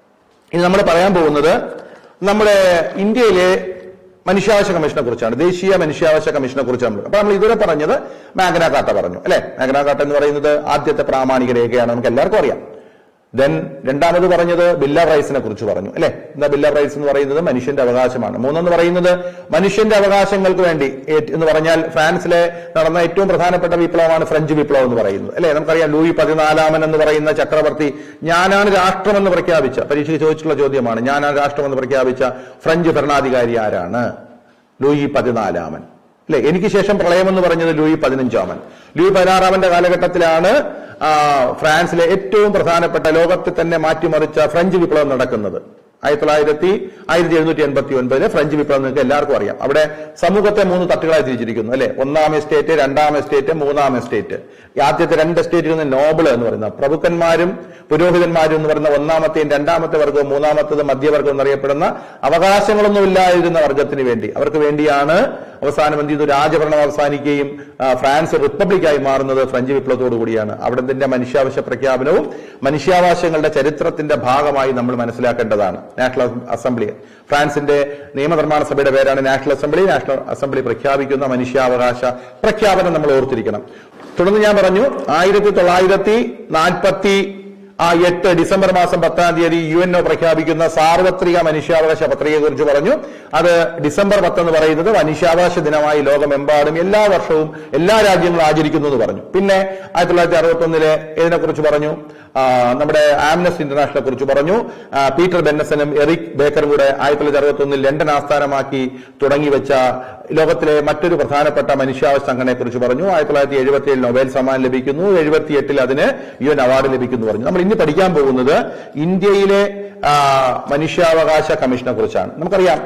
ഇനി നമ്മൾ പറയാൻ പോകുന്നത് നമ്മുടെ ഇന്ത്യയിലെ മനുഷ്യാവകാശ കമ്മീഷനെ കുറിച്ചാണ്. ദേശീയ മനുഷ്യാവകാശ കമ്മീഷനെ കുറിച്ചാണ്. അപ്പൊ നമ്മൾ ഇതുവരെ പറഞ്ഞത് മാഗ്നാ കാർട്ട പറഞ്ഞു, അല്ലെ? മാഗ്നാ കാർട്ട എന്ന് പറയുന്നത് ആദ്യത്തെ പ്രാമാണിക രേഖയാണ്, നമുക്ക് എല്ലാവർക്കും അറിയാം. ദെൻ രണ്ടാമത് പറഞ്ഞത് ബിൽ ഓഫ് റൈറ്റ്സിനെ കുറിച്ച് പറഞ്ഞു, അല്ലെ? എന്താ ബിൽ ഓഫ് റൈറ്റ്സ് എന്ന് പറയുന്നത്? മനുഷ്യന്റെ അവകാശമാണ്. മൂന്നെന്ന് പറയുന്നത് മനുഷ്യന്റെ അവകാശങ്ങൾക്ക് വേണ്ടി എന്ന് പറഞ്ഞാൽ ഫ്രാൻസിലെ നടന്ന ഏറ്റവും പ്രധാനപ്പെട്ട വിപ്ലവമാണ് ഫ്രഞ്ച് വിപ്ലവം എന്ന് പറയുന്നത്, അല്ലെ? നമുക്കറിയാം ലൂയി പതിനാലാമൻ എന്ന് പറയുന്ന ചക്രവർത്തി ഞാനാണ് രാഷ്ട്രമെന്ന് പ്രഖ്യാപിച്ച, പരീക്ഷയ്ക്ക് ചോദിച്ചിട്ടുള്ള ചോദ്യമാണ്, ഞാനാണ് രാഷ്ട്രമെന്ന് പ്രഖ്യാപിച്ച ഫ്രഞ്ച് ഭരണാധികാരി ആരാണ്? ലൂയി പതിനാലാമൻ, അല്ലെ? എനിക്ക് ശേഷം പ്രളയം എന്ന് പറഞ്ഞത് ലൂയി പതിനഞ്ചാമൻ. ലൂയി പതിനാറാമന്റെ കാലഘട്ടത്തിലാണ് ഫ്രാൻസിലെ ഏറ്റവും പ്രധാനപ്പെട്ട ലോകത്തെ തന്നെ മാറ്റിമറിച്ച ഫ്രഞ്ച് വിപ്ലവം നടക്കുന്നത്. ആയിരത്തി തൊള്ളായിരത്തി ആയിരത്തി എഴുന്നൂറ്റി എൺപത്തി ഒൻപതിലെ ഫ്രഞ്ച് വിപ്ലവം നിങ്ങൾക്ക് എല്ലാവർക്കും അറിയാം. അവിടെ സമൂഹത്തെ മൂന്ന് തട്ടുകളായി തിരിച്ചിരിക്കുന്നു, അല്ലെ? ഒന്നാം എസ്റ്റേറ്റ്, രണ്ടാം എസ്റ്റേറ്റ്, മൂന്നാം എസ്റ്റേറ്റ്. ആദ്യത്തെ രണ്ട് എസ്റ്റേറ്റുകൾ നോബിൾ എന്ന് പറയുന്ന പ്രഭുക്കന്മാരും പുരോഹിതന്മാരും എന്ന് പറയുന്ന ഒന്നാമത്തെയും രണ്ടാമത്തെ വർഗവും മൂന്നാമത്തത് മധ്യവർഗം എന്നറിയപ്പെടുന്ന അവകാശങ്ങളൊന്നും ഇല്ലാതിരുന്ന വർഗത്തിന് വേണ്ടി അവർക്ക് വേണ്ടിയാണ് അവസാനം എന്ത് ചെയ്തു? രാജഭരണം അവസാനിക്കുകയും ഫ്രാൻസ് റിപ്പബ്ലിക്കായി മാറുന്നത് ഫ്രഞ്ച് വിപ്ലവത്തോടു കൂടിയാണ്. അവിടെ തന്നെ മനുഷ്യാവകാശ പ്രഖ്യാപനവും മനുഷ്യാവകാശങ്ങളുടെ ചരിത്രത്തിന്റെ ഭാഗമായി നമ്മൾ മനസ്സിലാക്കേണ്ടതാണ്. നാഷണൽ അസംബ്ലി, ഫ്രാൻസിന്റെ നിയമനിർമ്മാണ സഭയുടെ പേരാണ് നാഷണൽ അസംബ്ലി. നാഷണൽ അസംബ്ലി പ്രഖ്യാപിക്കുന്ന മനുഷ്യാവകാശ പ്രഖ്യാപനം നമ്മൾ ഓർത്തിരിക്കണം. തുടർന്ന് ഞാൻ പറഞ്ഞു ആയിരത്തി തൊള്ളായിരത്തി നാൽപ്പത്തി ആ എട്ട് ഡിസംബർ മാസം പത്താം തീയതി യു എൻ ഒ പ്രഖ്യാപിക്കുന്ന സാർവത്രിക മനുഷ്യാവകാശ പത്രികയെ കുറിച്ച് പറഞ്ഞു. അത് ഡിസംബർ പത്ത് എന്ന് പറയുന്നത് മനുഷ്യാവകാശ ദിനമായി ലോകമെമ്പാടും എല്ലാ വർഷവും എല്ലാ രാജ്യങ്ങളും ആചരിക്കുന്നു എന്ന് പറഞ്ഞു. പിന്നെ ആയിരത്തി തൊള്ളായിരത്തി അറുപത്തി ഒന്നില് ഇതിനെക്കുറിച്ച് പറഞ്ഞു, നമ്മുടെ ആംനസ്റ്റി ഇന്റർനാഷണലെ കുറിച്ച് പറഞ്ഞു. പീറ്റർ ബെന്നസനും എറിക് ബേക്കറും കൂടെ ആയിരത്തി തൊള്ളായിരത്തി അറുപത്തി ഒന്നിൽ ലണ്ടൻ ആസ്ഥാനമാക്കി തുടങ്ങിവെച്ച ലോകത്തിലെ മറ്റൊരു പ്രധാനപ്പെട്ട മനുഷ്യാവകാശ സംഘടനയെ കുറിച്ച് പറഞ്ഞു. ആയിരത്തി തൊള്ളായിരത്തി എഴുപത്തി ഏഴിൽ നൊബേൽ സമ്മാനം ലഭിക്കുന്നു, എഴുപത്തി എട്ടിൽ അതിന് യു എൻ അവാർഡ് ലഭിക്കുന്നു പറഞ്ഞു. നമ്മൾ ഇനി പഠിക്കാൻ പോകുന്നത് ഇന്ത്യയിലെ മനുഷ്യാവകാശ കമ്മീഷനെ കുറിച്ചാണ്. നമുക്കറിയാം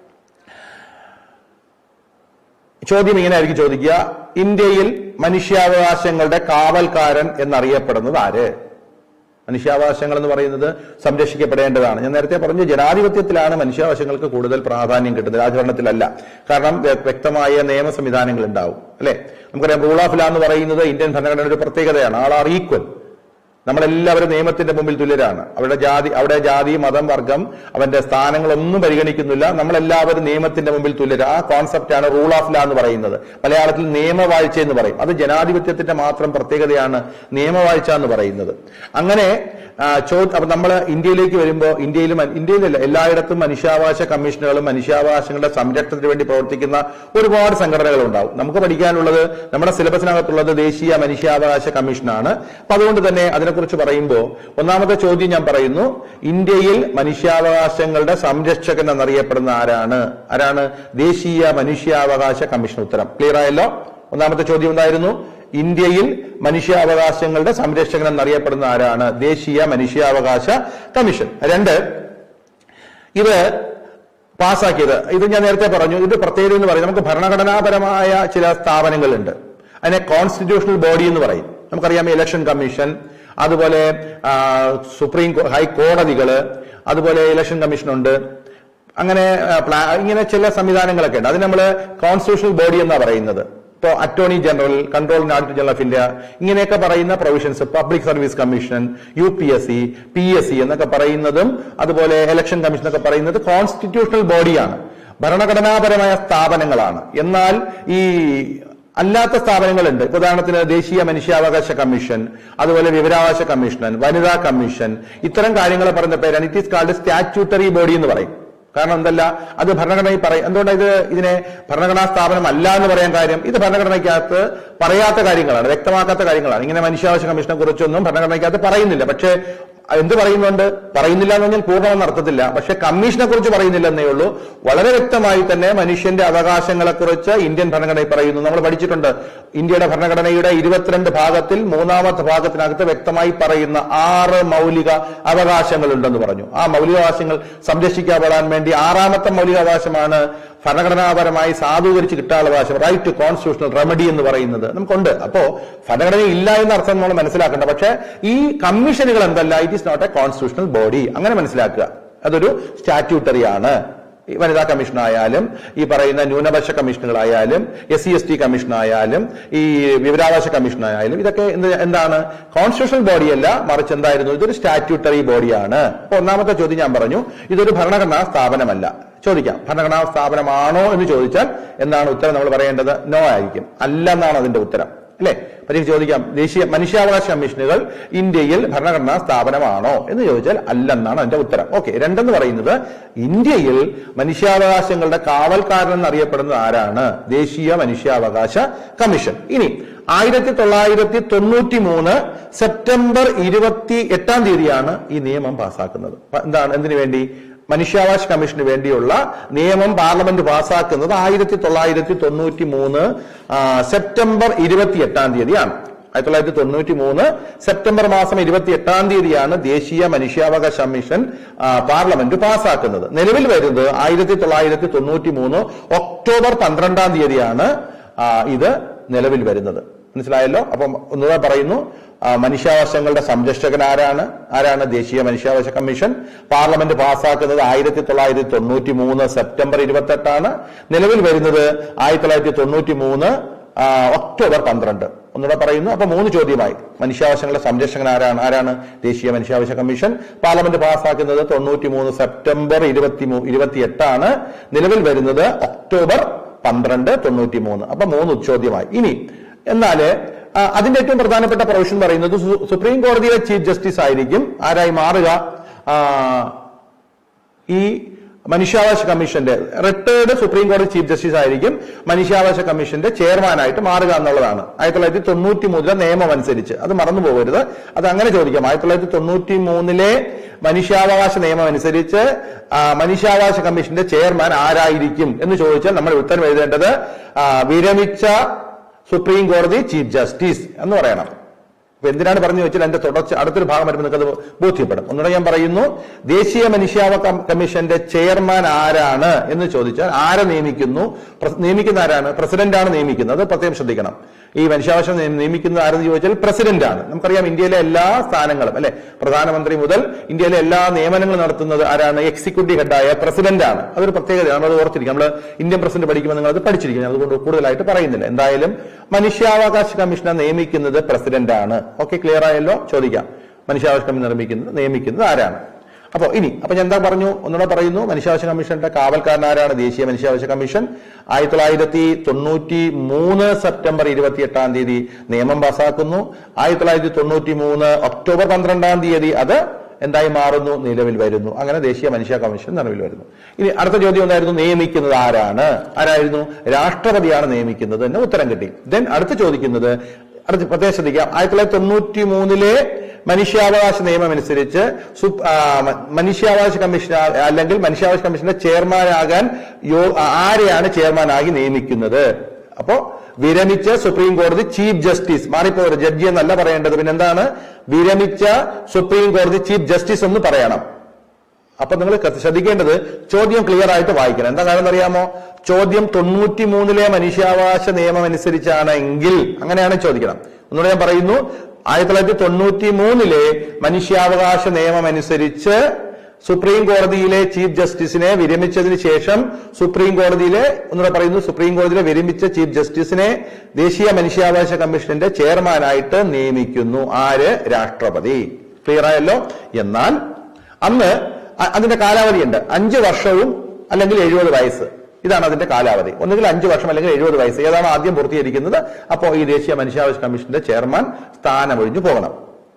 ചോദ്യം ഇങ്ങനെ ആയിരിക്കും ചോദിക്കുക, ഇന്ത്യയിൽ മനുഷ്യാവകാശങ്ങളുടെ കാവൽക്കാരൻ എന്നറിയപ്പെടുന്നത് ആര്? മനുഷ്യാവകാശങ്ങൾ എന്ന് പറയുന്നത് സംരക്ഷിക്കപ്പെടേണ്ടതാണ്. ഞാൻ നേരത്തെ പറഞ്ഞു, ജനാധിപത്യത്തിലാണ് മനുഷ്യാവകാശങ്ങൾക്ക് കൂടുതൽ പ്രാധാന്യം കിട്ടുന്നത്, രാജഭരണത്തിലല്ല. കാരണം വ്യക്തമായ നിയമ സംവിധാനങ്ങൾ ഉണ്ടാവും, അല്ലെ? നമുക്കറിയാം, റൂൾ ഓഫ് ലോ എന്ന് പറയുന്നത് ഇന്ത്യൻ ഭരണഘടനയുടെ ഒരു പ്രത്യേകതയാണ്. All are equal. നമ്മളെല്ലാവരും നിയമത്തിന്റെ മുമ്പിൽ തുല്യരാണ്. അവരുടെ ജാതി അവിടെ ജാതി, മതം, വർഗം, അവന്റെ സ്ഥാനങ്ങളൊന്നും പരിഗണിക്കുന്നില്ല. നമ്മളെല്ലാവരും നിയമത്തിന്റെ മുമ്പിൽ തുല്യര. ആ കോൺസെപ്റ്റാണ് റൂൾ ഓഫ് ലോ എന്ന് പറയുന്നത്. മലയാളത്തിൽ നിയമവാഴ്ച എന്ന് പറയും. അത് ജനാധിപത്യത്തിന്റെ മാത്രം പ്രത്യേകതയാണ് നിയമവാഴ്ച എന്ന് പറയുന്നത്. അങ്ങനെ ചോ അപ്പൊ നമ്മൾ ഇന്ത്യയിലേക്ക് വരുമ്പോൾ ഇന്ത്യയിലും ഇന്ത്യയിലല്ല എല്ലായിടത്തും മനുഷ്യാവകാശ കമ്മീഷനുകളും മനുഷ്യാവകാശങ്ങളുടെ സംരക്ഷണത്തിന് വേണ്ടി പ്രവർത്തിക്കുന്ന ഒരുപാട് സംഘടനകൾ ഉണ്ടാവും. നമുക്ക് പഠിക്കാനുള്ളത്, നമ്മുടെ സിലബസിനകത്തുള്ളത് ദേശീയ മനുഷ്യാവകാശ കമ്മീഷനാണ്. അപ്പൊ അതുകൊണ്ട് തന്നെ അതിനെക്കുറിച്ച് പറയുമ്പോൾ ഒന്നാമത്തെ ചോദ്യം ഞാൻ പറയുന്നു, ഇന്ത്യയിൽ മനുഷ്യാവകാശങ്ങളുടെ സംരക്ഷകൻ എന്നറിയപ്പെടുന്ന ആരാണ്? ആരാണ്? ദേശീയ മനുഷ്യാവകാശ കമ്മീഷൻ. ഉത്തരം ക്ലിയർ ആയല്ലോ? ഒന്നാമത്തെ ചോദ്യം എന്തായിരുന്നു? ഇന്ത്യയിൽ മനുഷ്യാവകാശങ്ങളുടെ സംരക്ഷകൻ എന്നറിയപ്പെടുന്ന ആരാണ്? ദേശീയ മനുഷ്യാവകാശ കമ്മീഷൻ. രണ്ട്, ഇത് പാസ്സാക്കിയത്, ഇത് ഞാൻ നേരത്തെ പറഞ്ഞു, ഇത് പ്രത്യേകത എന്ന് പറയും. നമുക്ക് ഭരണഘടനാപരമായ ചില സ്ഥാപനങ്ങളുണ്ട്, അതിനെ കോൺസ്റ്റിറ്റ്യൂഷണൽ ബോഡി എന്ന് പറയും. നമുക്കറിയാം, ഇലക്ഷൻ കമ്മീഷൻ, അതുപോലെ സുപ്രീം ഹൈക്കോടതികള്, അതുപോലെ ഇലക്ഷൻ കമ്മീഷൻ ഉണ്ട്. അങ്ങനെ ഇങ്ങനെ ചില സംവിധാനങ്ങളൊക്കെ ഉണ്ട്. അത് നമ്മൾ കോൺസ്റ്റിറ്റ്യൂഷണൽ ബോഡി എന്നാണ് പറയുന്നത്. ഇപ്പോൾ attorney general, controlling auditor general of India, ഇങ്ങനെയൊക്കെ പറയുന്ന provisions, public service commission, U P S C, P S C എന്നൊക്കെ പറയുന്നതും, അതുപോലെ ഇലക്ഷൻ കമ്മീഷൻ എന്നൊക്കെ പറയുന്നത് കോൺസ്റ്റിറ്റ്യൂഷണൽ ബോഡിയാണ്, ഭരണഘടനാപരമായ സ്ഥാപനങ്ങളാണ്. എന്നാൽ ഈ അല്ലാത്ത സ്ഥാപനങ്ങളുണ്ട്. ഉദാഹരണത്തിന് ദേശീയ മനുഷ്യാവകാശ കമ്മീഷൻ, അതുപോലെ വിവരാവകാശ കമ്മീഷൻ, വനിതാ കമ്മീഷൻ, ഇത്തരം കാര്യങ്ങളെ പറയുന്ന പേരാണ് it is called statutory body എന്ന് പറയും. കാരണം എന്തല്ല, അത് ഭരണഘടനയിൽ പറയും. എന്തുകൊണ്ടാണ് ഇത് ഇതിനെ ഭരണഘടനാ സ്ഥാപനം അല്ല എന്ന് പറയാൻ കാര്യം? ഇത് ഭരണഘടനയ്ക്കകത്ത് പറയാത്ത കാര്യങ്ങളാണ്, വ്യക്തമാക്കാത്ത കാര്യങ്ങളാണ്. ഇങ്ങനെ മനുഷ്യാവകാശ കമ്മീഷനെ കുറിച്ചൊന്നും ഭരണഘടനയ്ക്കകത്ത് പറയുന്നില്ല. പക്ഷേ എന്ത് പറയുന്നുണ്ട്? പറയുന്നില്ല എന്ന് പറഞ്ഞാൽ പൂർണ്ണമെന്ന് അർത്ഥത്തില്ല. പക്ഷെ കമ്മീഷനെ കുറിച്ച് പറയുന്നില്ല എന്നേ ഉള്ളൂ. വളരെ വ്യക്തമായി തന്നെ മനുഷ്യന്റെ അവകാശങ്ങളെ കുറിച്ച് ഇന്ത്യൻ ഭരണഘടനയിൽ പറയുന്നു. നമ്മൾ പഠിച്ചിട്ടുണ്ട്, ഇന്ത്യയുടെ ഭരണഘടനയുടെ ഇരുപത്തിരണ്ട് ഭാഗത്തിൽ മൂന്നാമത്തെ ഭാഗത്തിനകത്ത് വ്യക്തമായി പറയുന്ന ആറ് മൗലിക അവകാശങ്ങൾ ഉണ്ടെന്ന് പറഞ്ഞു. ആ മൗലികാവകാശങ്ങൾ സംരക്ഷിക്കപ്പെടാൻ വേണ്ടി ആറാമത്തെ മൗലികാവകാശമാണ് ഭരണഘടനാപരമായി സാധൂകരിച്ച് കിട്ടാനുള്ള അവകാശം, റൈറ്റ് ടു കോൺസ്റ്റിറ്റ്യൂഷണൽ റെമഡി എന്ന് പറയുന്നത് നമുക്കുണ്ട്. അപ്പോ ഭരണഘടന ഇല്ല എന്ന അർത്ഥം നമ്മൾ മനസ്സിലാക്കേണ്ട. പക്ഷേ ഈ കമ്മീഷനുകൾ എന്തല്ല, it is not a constitutional body. അങ്ങനെ മനസ്സിലാക്കുക. അതൊരു സ്റ്റാറ്റ്യൂട്ടറി ആണ്. വനിതാ കമ്മീഷനായാലും, ഈ പറയുന്ന ന്യൂനപക്ഷ കമ്മീഷനുകളായാലും, എസ് സി എസ് ടി കമ്മീഷനായാലും, ഈ വിവരാവകാശ കമ്മീഷനായാലും, ഇതൊക്കെ എന്താണ്? കോൺസ്റ്റിറ്റ്യൂഷണൽ ബോഡിയല്ല, മറിച്ച് എന്തായിരുന്നു? ഇതൊരു സ്റ്റാറ്റ്യൂട്ടറി ബോഡിയാണ്. അപ്പൊ ഒന്നാമത്തെ ചോദ്യം ഞാൻ പറഞ്ഞു, ഇതൊരു ഭരണഘടനാ സ്ഥാപനമല്ല. ചോദിക്കാം, ഭരണഘടനാ സ്ഥാപനമാണോ എന്ന് ചോദിച്ചാൽ എന്താണ് ഉത്തരം? നമ്മൾ പറയേണ്ടത് നോ ആയിരിക്കും, അല്ല എന്നാണ് അതിന്റെ ഉത്തരം, അല്ലെ? പരീക്ഷ ചോദിക്കാം, ദേശീയ മനുഷ്യാവകാശ കമ്മീഷനുകൾ ഇന്ത്യയിൽ ഭരണഘടനാ സ്ഥാപനമാണോ എന്ന് ചോദിച്ചാൽ അല്ലെന്നാണ് അതിന്റെ ഉത്തരം. ഓക്കെ. രണ്ടെന്ന് പറയുന്നത്, ഇന്ത്യയിൽ മനുഷ്യാവകാശങ്ങളുടെ കാവൽക്കാരൻ എന്നറിയപ്പെടുന്നത് ആരാണ്? ദേശീയ മനുഷ്യാവകാശ കമ്മീഷൻ. ഇനി ആയിരത്തി തൊള്ളായിരത്തി തൊണ്ണൂറ്റി മൂന്ന് സെപ്റ്റംബർ ഇരുപത്തി എട്ടാം തീയതിയാണ് ഈ നിയമം പാസ്സാക്കുന്നത്. എന്താണ്? എന്തിനു വേണ്ടി? മനുഷ്യാവകാശ കമ്മീഷന് വേണ്ടിയുള്ള നിയമം പാർലമെന്റ് പാസ്സാക്കുന്നത് ആയിരത്തി തൊള്ളായിരത്തി തൊണ്ണൂറ്റി മൂന്ന് സെപ്റ്റംബർ ഇരുപത്തി എട്ടാം തീയതിയാണ്. ആയിരത്തി തൊള്ളായിരത്തി തൊണ്ണൂറ്റി മൂന്ന് സെപ്റ്റംബർ മാസം ഇരുപത്തി എട്ടാം തീയതിയാണ് ദേശീയ മനുഷ്യാവകാശ കമ്മീഷൻ പാർലമെന്റ് പാസ്സാക്കുന്നത്. നിലവിൽ വരുന്നത് ആയിരത്തി തൊള്ളായിരത്തി തൊണ്ണൂറ്റി മൂന്ന് ഒക്ടോബർ പന്ത്രണ്ടാം തീയതിയാണ് ഇത് നിലവിൽ വരുന്നത്. മനസ്സിലായല്ലോ? അപ്പം ഒന്നുകൂടെ പറയുന്നു, മനുഷ്യാവകാശങ്ങളുടെ സംരക്ഷകൻ ആരാണ്? ആരാണ്? ദേശീയ മനുഷ്യാവകാശ കമ്മീഷൻ. പാർലമെന്റ് പാസ്സാക്കുന്നത് ആയിരത്തി തൊള്ളായിരത്തി തൊണ്ണൂറ്റി മൂന്ന് സെപ്റ്റംബർ ഇരുപത്തി എട്ടാണ്. നിലവിൽ വരുന്നത് ആയിരത്തി തൊള്ളായിരത്തി തൊണ്ണൂറ്റി മൂന്ന് ഒക്ടോബർ പന്ത്രണ്ട്. ഒന്നുകൂടെ പറയുന്നു. അപ്പൊ മൂന്ന് ചോദ്യമായി. മനുഷ്യാവകാശങ്ങളുടെ സംരക്ഷകൻ ആരാണ്? ആരാണ്? ദേശീയ മനുഷ്യാവകാശ കമ്മീഷൻ. പാർലമെന്റ് പാസ്സാക്കുന്നത് തൊണ്ണൂറ്റി മൂന്ന് സെപ്റ്റംബർ ഇരുപത്തി ഇരുപത്തി എട്ടാണ്. നിലവിൽ വരുന്നത് ഒക്ടോബർ പന്ത്രണ്ട് തൊണ്ണൂറ്റി മൂന്ന്. അപ്പൊ മൂന്ന് ചോദ്യമായി. ഇനി എന്നാല് അതിന്റെ ഏറ്റവും പ്രധാനപ്പെട്ട പ്രൊവിഷൻ പറയുന്നത് സുപ്രീം കോടതിയുടെ ചീഫ് ജസ്റ്റിസ് ആയിരിക്കും ആരായി മാറുക? ഈ മനുഷ്യാവകാശ കമ്മീഷന്റെ റിട്ടയർഡ് സുപ്രീം കോടതി ചീഫ് ജസ്റ്റിസ് ആയിരിക്കും മനുഷ്യാവകാശ കമ്മീഷന്റെ ചെയർമാനായിട്ട് മാറുക എന്നുള്ളതാണ് ആയിരത്തി തൊള്ളായിരത്തി തൊണ്ണൂറ്റി മൂന്നിലെ നിയമം അനുസരിച്ച്. അത് മറന്നു പോകരുത്. അത് അങ്ങനെ ചോദിക്കാം. ആയിരത്തി തൊള്ളായിരത്തി തൊണ്ണൂറ്റി മൂന്നിലെ മനുഷ്യാവകാശ നിയമം അനുസരിച്ച് മനുഷ്യാവകാശ കമ്മീഷന്റെ ചെയർമാൻ ആരായിരിക്കും എന്ന് ചോദിച്ചാൽ നമ്മൾ ഉത്തരം എഴുതേണ്ടത് വിരമിച്ച സുപ്രീം കോടതി ചീഫ് ജസ്റ്റിസ് എന്ന് പറയണം. അപ്പൊ എന്തിനാണ് പറഞ്ഞു വെച്ചാൽ എന്റെ തുടർച്ച അടുത്തൊരു ഭാഗം വരുമ്പോൾ നിങ്ങൾക്ക് അത് ബോധ്യപ്പെടും. ഒന്നുകൂടെ ഞാൻ പറയുന്നു, ദേശീയ മനുഷ്യാവകാശ കമ്മീഷന്റെ ചെയർമാൻ ആരാണ് എന്ന് ചോദിച്ചാൽ ആരെ നിയമിക്കുന്നു? നിയമിക്കുന്ന ആരാണ്? പ്രസിഡന്റ് ആണ് നിയമിക്കുന്നത്. പ്രത്യേകം ശ്രദ്ധിക്കണം. ഈ മനുഷ്യാവകാശം നിയമിക്കുന്നത് ആരെന്ന് ചോദിച്ചാൽ പ്രസിഡന്റ് ആണ്. നമുക്കറിയാം ഇന്ത്യയിലെ എല്ലാ സ്ഥാനങ്ങളും അല്ലെ, പ്രധാനമന്ത്രി മുതൽ ഇന്ത്യയിലെ എല്ലാ നിയമനങ്ങളും നടത്തുന്നത് ആരാണ്? എക്സിക്യൂട്ടീവ് ഹെഡായ പ്രസിഡന്റ് ആണ്. അതൊരു പ്രത്യേകതയാണ്, നമ്മൾ ഓർത്തിരിക്കും. നമ്മൾ ഇന്ത്യൻ പ്രസിഡന്റ് പഠിക്കുമ്പോൾ നിങ്ങൾ അത് പഠിച്ചിരിക്കും, അതുകൊണ്ട് കൂടുതലായിട്ട് പറയുന്നില്ല. എന്തായാലും മനുഷ്യാവകാശ കമ്മീഷനെ നിയമിക്കുന്നത് പ്രസിഡന്റ് ആണ്. ഓക്കെ, ക്ലിയർ ആയല്ലോ? ചോദിക്കാം, മനുഷ്യാവകാശ കമ്മീഷൻ നിർമ്മിക്കുന്നത് നിയമിക്കുന്നത് ആരാണ്? അപ്പൊ ഇനി അപ്പൊ ഞാൻ എന്താ പറഞ്ഞു? ഒന്നുകൂടെ പറയുന്നു, മനുഷ്യാവകാശ കമ്മീഷന്റെ കാവൽക്കാരൻ ആരാണ്? ദേശീയ മനുഷ്യാവകാശ കമ്മീഷൻ ആയിരത്തി തൊള്ളായിരത്തി തൊണ്ണൂറ്റി മൂന്ന് സെപ്റ്റംബർ ഇരുപത്തി എട്ടാം തീയതി നിയമം പാസാക്കുന്നു. ആയിരത്തി തൊള്ളായിരത്തി തൊണ്ണൂറ്റി മൂന്ന് ഒക്ടോബർ പന്ത്രണ്ടാം തീയതി അത് എന്തായി മാറുന്നു? നിലവിൽ വരുന്നു. അങ്ങനെ ദേശീയ മനുഷ്യ കമ്മീഷൻ നിലവിൽ വരുന്നു. ഇനി അടുത്ത ചോദ്യം എന്തായിരുന്നു? നിയമിക്കുന്നത് ആരാണ്? ആരായിരുന്നു? രാഷ്ട്രപതിയാണ് നിയമിക്കുന്നത് എന്ന് ഉത്തരം കിട്ടി. ദെൻ അടുത്ത് ചോദിക്കുന്നത്, അടുത്ത് പ്രത്യേകം ശ്രദ്ധിക്കാം, ആയിരത്തി തൊള്ളായിരത്തി തൊണ്ണൂറ്റി മൂന്നിലെ മനുഷ്യാവകാശ നിയമം അനുസരിച്ച് മനുഷ്യാവകാശ കമ്മീഷൻ അല്ലെങ്കിൽ മനുഷ്യാവകാശ കമ്മീഷന്റെ ചെയർമാനാകാൻ ആരെയാണ് ചെയർമാനാക്കി നിയമിക്കുന്നത്? അപ്പോ വിരമിച്ച സുപ്രീം കോടതി ചീഫ് ജസ്റ്റിസ്, മാറിപ്പോ ജഡ്ജി എന്നല്ല പറയേണ്ടത്, പിന്നെ എന്താണ്? വിരമിച്ച സുപ്രീം കോടതി ചീഫ് ജസ്റ്റിസ് എന്ന് പറയണം. അപ്പൊ നിങ്ങൾ ശ്രദ്ധിക്കേണ്ടത് ചോദ്യം ക്ലിയർ ആയിട്ട് വായിക്കണം. എന്താ കാര്യം അറിയാമോ? ചോദ്യം തൊണ്ണൂറ്റി മൂന്നിലെ മനുഷ്യാവകാശ നിയമം അനുസരിച്ചാണ് എങ്കിൽ അങ്ങനെയാണ് ചോദിക്കണം. ഒന്നുകൂടെ ഞാൻ പറയുന്നു, ആയിരത്തി തൊള്ളായിരത്തി തൊണ്ണൂറ്റി മൂന്നിലെ മനുഷ്യാവകാശ നിയമം അനുസരിച്ച് സുപ്രീം കോടതിയിലെ ചീഫ് ജസ്റ്റിസിനെ വിരമിച്ചതിന് ശേഷം സുപ്രീം കോടതിയിലെ ഒന്നുകൂടെ പറയുന്നു സുപ്രീം കോടതിയിലെ വിരമിച്ച ചീഫ് ജസ്റ്റിസിനെ ദേശീയ മനുഷ്യാവകാശ കമ്മീഷന്റെ ചെയർമാനായിട്ട് നിയമിക്കുന്നു. ആര്? രാഷ്ട്രപതി. ക്ലിയർ ആയല്ലോ? എന്നാൽ അന്ന് അതിന്റെ കാലാവധി ഉണ്ട്. അഞ്ചു വർഷവും അല്ലെങ്കിൽ എഴുപത് വയസ്സ്. ഇതാണ് അതിന്റെ കാലാവധി. ഒന്നുകിൽ അഞ്ചു വർഷം അല്ലെങ്കിൽ എഴുപത് വയസ്സ്, ഏതാണ് ആദ്യം പൂർത്തീകരിക്കുന്നത്? അപ്പോൾ ഈ ദേശീയ മനുഷ്യാവകാശ കമ്മീഷന്റെ ചെയർമാൻ സ്ഥാനമൊഴിഞ്ഞു പോകണം.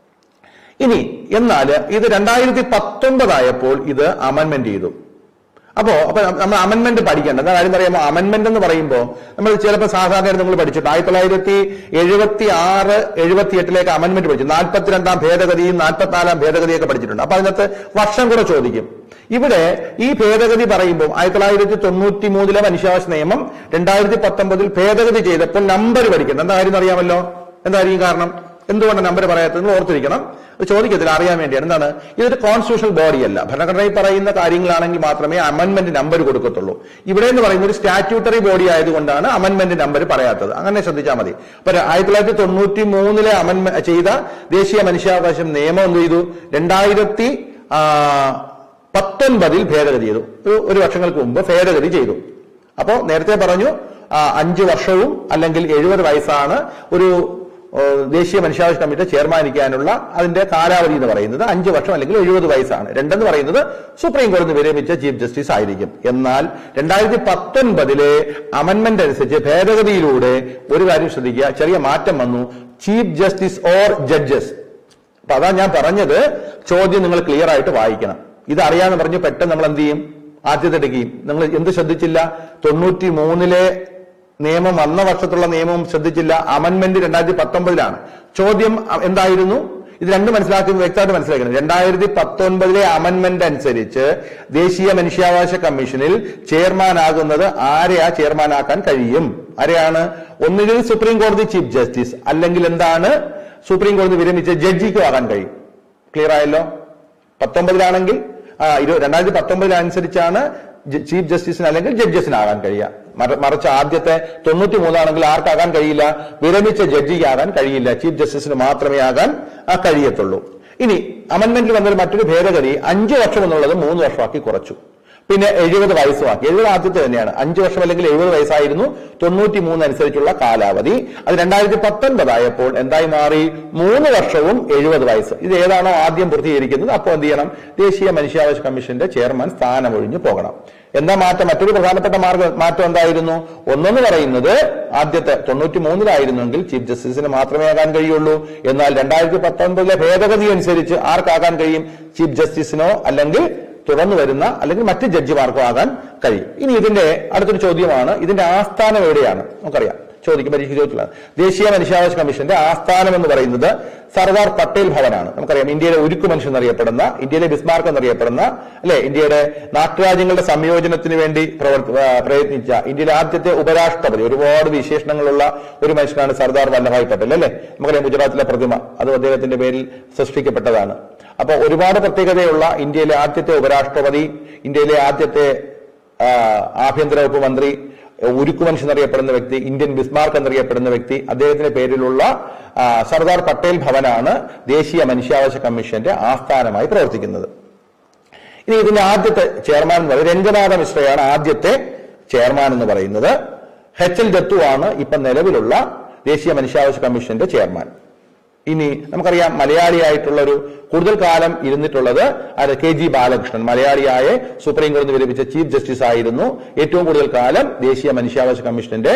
ഇനി എന്നാൽ ഇത് രണ്ടായിരത്തി പത്തൊൻപതായപ്പോൾ ഇത് അമെൻമെന്റ് ചെയ്തു. അപ്പോ അപ്പൊ നമ്മൾ അമെൻമെന്റ് പഠിക്കേണ്ട എന്താ കാര്യം അറിയാമോ? അമെൻമെന്റ് എന്ന് പറയുമ്പോൾ നമ്മൾ ചിലപ്പോൾ സാധാരണ നിങ്ങൾ പഠിച്ചിട്ടുണ്ട്. ആയിരത്തി തൊള്ളായിരത്തി എഴുപത്തി ആറ് എഴുപത്തി എട്ടിലേക്ക് അമെൻമെന്റ് പഠിച്ചു. നാൽപ്പത്തിരണ്ടാം ഭേദഗതിയും നാൽപ്പത്തിനാലാം ഭേദഗതിയൊക്കെ പഠിച്ചിട്ടുണ്ട്. അപ്പൊ അതിനകത്ത് വർഷം കൂടെ ചോദിക്കും. ഇവിടെ ഈ ഭേദഗതി പറയുമ്പോൾ ആയിരത്തി തൊള്ളായിരത്തി തൊണ്ണൂറ്റി മൂന്നിലെ മനുഷ്യാവകാശ നിയമം രണ്ടായിരത്തി പത്തൊമ്പതിൽ ഭേദഗതി ചെയ്തപ്പോൾ നമ്പർ പഠിക്കണം. എന്താ കാര്യം അറിയാമല്ലോ? എന്തായിരിക്കും കാരണം? എന്തുകൊണ്ട് നമ്പർ പറയാത്തത് നിങ്ങൾ ഓർത്തിരിക്കണം. ചോദിക്കത്തില്ല, അറിയാൻ വേണ്ടിയാണ്. എന്താണ്? ഇതൊരു കോൺസ്റ്റിറ്റ്യൂഷണൽ ബോഡിയല്ല. ഭരണഘടനയിൽ പറയുന്ന കാര്യങ്ങളാണെങ്കിൽ മാത്രമേ അമെൻമെന്റ് നമ്പർ കൊടുക്കത്തുള്ളൂ. ഇവിടെ എന്ന് പറയുന്ന ഒരു സ്റ്റാറ്റ്യൂട്ടറി ബോഡി ആയതുകൊണ്ടാണ് അമെൻമെന്റ് നമ്പർ പറയാത്തത്. അങ്ങനെ ശ്രദ്ധിച്ചാൽ മതി. അപ്പൊ ആയിരത്തി തൊള്ളായിരത്തി തൊണ്ണൂറ്റി മൂന്നിലെ അമെൻമെന്റ് ചെയ്ത ദേശീയ മനുഷ്യാവകാശ നിയമം എന്ത് ചെയ്തു? രണ്ടായിരത്തി പത്തൊൻപതിൽ ഭേദഗതി ചെയ്തു. ഒരു വർഷങ്ങൾക്ക് മുമ്പ് ഭേദഗതി ചെയ്തു. അപ്പോ നേരത്തെ പറഞ്ഞു അഞ്ചു വർഷവും അല്ലെങ്കിൽ എഴുപത് വയസ്സാണ് ഒരു ദേശീയ മനുഷ്യാവകാശ കമ്മിറ്റി ചെയർമാനിക്കാനുള്ള അതിന്റെ കാലാവധി എന്ന് പറയുന്നത്. അഞ്ചു വർഷം അല്ലെങ്കിൽ എഴുപത് വയസ്സാണ്. രണ്ടെന്ന് പറയുന്നത് സുപ്രീം കോടതി വിരമിച്ച ചീഫ് ജസ്റ്റിസ് ആയിരിക്കും. എന്നാൽ രണ്ടായിരത്തി പത്തൊൻപതിലെ അമെൻമെന്റ് അനുസരിച്ച് ഭേദഗതിയിലൂടെ ഒരു കാര്യം ശ്രദ്ധിക്കുക, ചെറിയ മാറ്റം വന്നു. Chief justice or judges. അപ്പൊ അതാ ഞാൻ പറഞ്ഞത്, ചോദ്യം നിങ്ങൾ ക്ലിയർ ആയിട്ട് വായിക്കണം. ഇത് അറിയാന്ന് പറഞ്ഞ് പെട്ടെന്ന് നമ്മൾ എന്ത് ചെയ്യും? ആദ്യത്തെ എടുക്കുകയും. നിങ്ങൾ എന്ത് ശ്രദ്ധിച്ചില്ല? തൊണ്ണൂറ്റി മൂന്നിലെ നിയമം വന്ന വർഷത്തുള്ള നിയമവും ശ്രദ്ധിച്ചില്ല. അമെൻമെന്റ് രണ്ടായിരത്തി പത്തൊമ്പതിലാണ്. ചോദ്യം എന്തായിരുന്നു? ഇത് രണ്ടും മനസ്സിലാക്കി വ്യക്തമായിട്ട് മനസ്സിലാക്കണം. രണ്ടായിരത്തി പത്തൊൻപതിലെ അമെൻമെന്റ് അനുസരിച്ച് ദേശീയ മനുഷ്യാവകാശ കമ്മീഷനിൽ ചെയർമാനാകുന്നത് ആരെയാ ചെയർമാനാക്കാൻ കഴിയും? ആരെയാണ്? ഒന്നുകിൽ സുപ്രീം കോടതി ചീഫ് ജസ്റ്റിസ്, അല്ലെങ്കിൽ എന്താണ്? സുപ്രീം കോടതി വിരമിച്ച ജഡ്ജിക്കും ആകാൻ കഴിയും. ക്ലിയർ ആയല്ലോ? പത്തൊമ്പതിലാണെങ്കിൽ രണ്ടായിരത്തി പത്തൊമ്പതിലനുസരിച്ചാണ് ചീഫ് ജസ്റ്റിസിന് അല്ലെങ്കിൽ ജഡ്ജസിനാകാൻ കഴിയുക. മറിച്ച് ആദ്യത്തെ തൊണ്ണൂറ്റി മൂന്നാണെങ്കിൽ ആർക്കാകാൻ കഴിയില്ല? വിരമിച്ച ജഡ്ജിക്കാകാൻ കഴിയില്ല. ചീഫ് ജസ്റ്റിസിന് മാത്രമേ ആകാൻ കഴിയത്തുള്ളൂ. ഇനി അമെൻമെന്റിൽ വന്നൊരു മറ്റൊരു ഭേദഗതി, അഞ്ചു വർഷം എന്നുള്ളത് മൂന്ന് വർഷമാക്കി കുറച്ചു. പിന്നെ എഴുപത് വയസ്സുമാക്കി. എഴുപത് ആദ്യത്തെ തന്നെയാണ്. അഞ്ചു വർഷം അല്ലെങ്കിൽ എഴുപത് വയസ്സായിരുന്നു തൊണ്ണൂറ്റി മൂന്ന് അനുസരിച്ചുള്ള കാലാവധി. അത് രണ്ടായിരത്തി പത്തൊൻപതായപ്പോൾ എന്തായി മാറി? മൂന്ന് വർഷവും എഴുപത് വയസ്സ്. ഇത് ഏതാണോ ആദ്യം പൂർത്തീകരിക്കുന്നത് അപ്പോൾ എന്ത് ചെയ്യണം? ദേശീയ മനുഷ്യാവകാശ കമ്മീഷന്റെ ചെയർമാൻ സ്ഥാനമൊഴിഞ്ഞു പോകണം. എന്താ മാറ്റം? മറ്റൊരു പ്രധാനപ്പെട്ട മാർഗ മാറ്റം എന്തായിരുന്നു? ഒന്നെന്ന് പറയുന്നത് ആദ്യത്തെ തൊണ്ണൂറ്റി മൂന്നിലായിരുന്നെങ്കിൽ ചീഫ് ജസ്റ്റിസിന് മാത്രമേ ആകാൻ കഴിയുള്ളൂ. എന്നാൽ രണ്ടായിരത്തി പത്തൊൻപതിലെ ഭേദഗതി അനുസരിച്ച് ആർക്കാകാൻ കഴിയും? ചീഫ് ജസ്റ്റിസിനോ അല്ലെങ്കിൽ തുടർന്ന് വരുന്ന അല്ലെങ്കിൽ മറ്റ് ജഡ്ജിമാർക്കോ ആകാൻ കഴിയും. ഇനി ഇതിന്റെ അടുത്തൊരു ചോദ്യമാണ്, ഇതിന്റെ ആസ്ഥാനം എവിടെയാണ്? നമുക്കറിയാം ചോദിക്കും, പരീക്ഷ ചോദിച്ചിട്ടുള്ളത്. ദേശീയ മനുഷ്യാവകാശ കമ്മീഷന്റെ ആസ്ഥാനം എന്ന് പറയുന്നത് സർദാർ പട്ടേൽ ഭവനാണ്. നമുക്കറിയാം ഇന്ത്യയിലെ ഉരുക്കു മനുഷ്യൻ എന്നറിയപ്പെടുന്ന, ഇന്ത്യയിലെ ബിസ്മാർക്ക് എന്നറിയപ്പെടുന്ന, അല്ലെ, ഇന്ത്യയുടെ നാട്ടുരാജ്യങ്ങളുടെ സംയോജനത്തിന് വേണ്ടി പ്രവർത്തി പ്രയത്നിച്ച ഇന്ത്യയിലെ ആദ്യത്തെ ഉപരാഷ്ട്രപതി, ഒരുപാട് വിശേഷണങ്ങളുള്ള ഒരു മനുഷ്യനാണ് സർദാർ വല്ലഭായ് പട്ടേൽ, അല്ലെ. നമുക്കറിയാം ഗുജറാത്തിലെ പ്രതിമ അത് അദ്ദേഹത്തിന്റെ പേരിൽ സൃഷ്ടിക്കപ്പെട്ടതാണ്. അപ്പൊ ഒരുപാട് പ്രത്യേകതയുള്ള ഇന്ത്യയിലെ ആദ്യത്തെ ഉപരാഷ്ട്രപതി, ഇന്ത്യയിലെ ആദ്യത്തെ ആഭ്യന്തര വകുപ്പ് മന്ത്രി, ഉരുക്കു മനുഷ്യൻ എന്നറിയപ്പെടുന്ന വ്യക്തി, ഇന്ത്യൻ ബിസ്മാർക്ക് എന്നറിയപ്പെടുന്ന വ്യക്തി, അദ്ദേഹത്തിന്റെ പേരിലുള്ള സർദാർ പട്ടേൽ ഭവനാണ് ദേശീയ മനുഷ്യാവകാശ കമ്മീഷന്റെ ആസ്ഥാനമായി പ്രവർത്തിക്കുന്നത്. ഇനി ഇതിന്റെ ആദ്യത്തെ ചെയർമാൻ എന്ന് പറയുന്നത് രംഗനാഥ മിശ്രയാണ്. ആദ്യത്തെ ചെയർമാൻ എന്ന് പറയുന്നത് എച്ച് എൽ ദത്തു ആണ് ഇപ്പൊ നിലവിലുള്ള ദേശീയ മനുഷ്യാവകാശ കമ്മീഷന്റെ ചെയർമാൻ. ഇനി നമുക്കറിയാം മലയാളിയായിട്ടുള്ള ഒരു കൂടുതൽ കാലം ഇരുന്നിട്ടുള്ളത് അത് കെ ജി ബാലകൃഷ്ണൻ, മലയാളിയായ സുപ്രീം കോടതി വിരമിച്ച ചീഫ് ജസ്റ്റിസ് ആയിരുന്നു. ഏറ്റവും കൂടുതൽ കാലം ദേശീയ മനുഷ്യാവകാശ കമ്മീഷന്റെ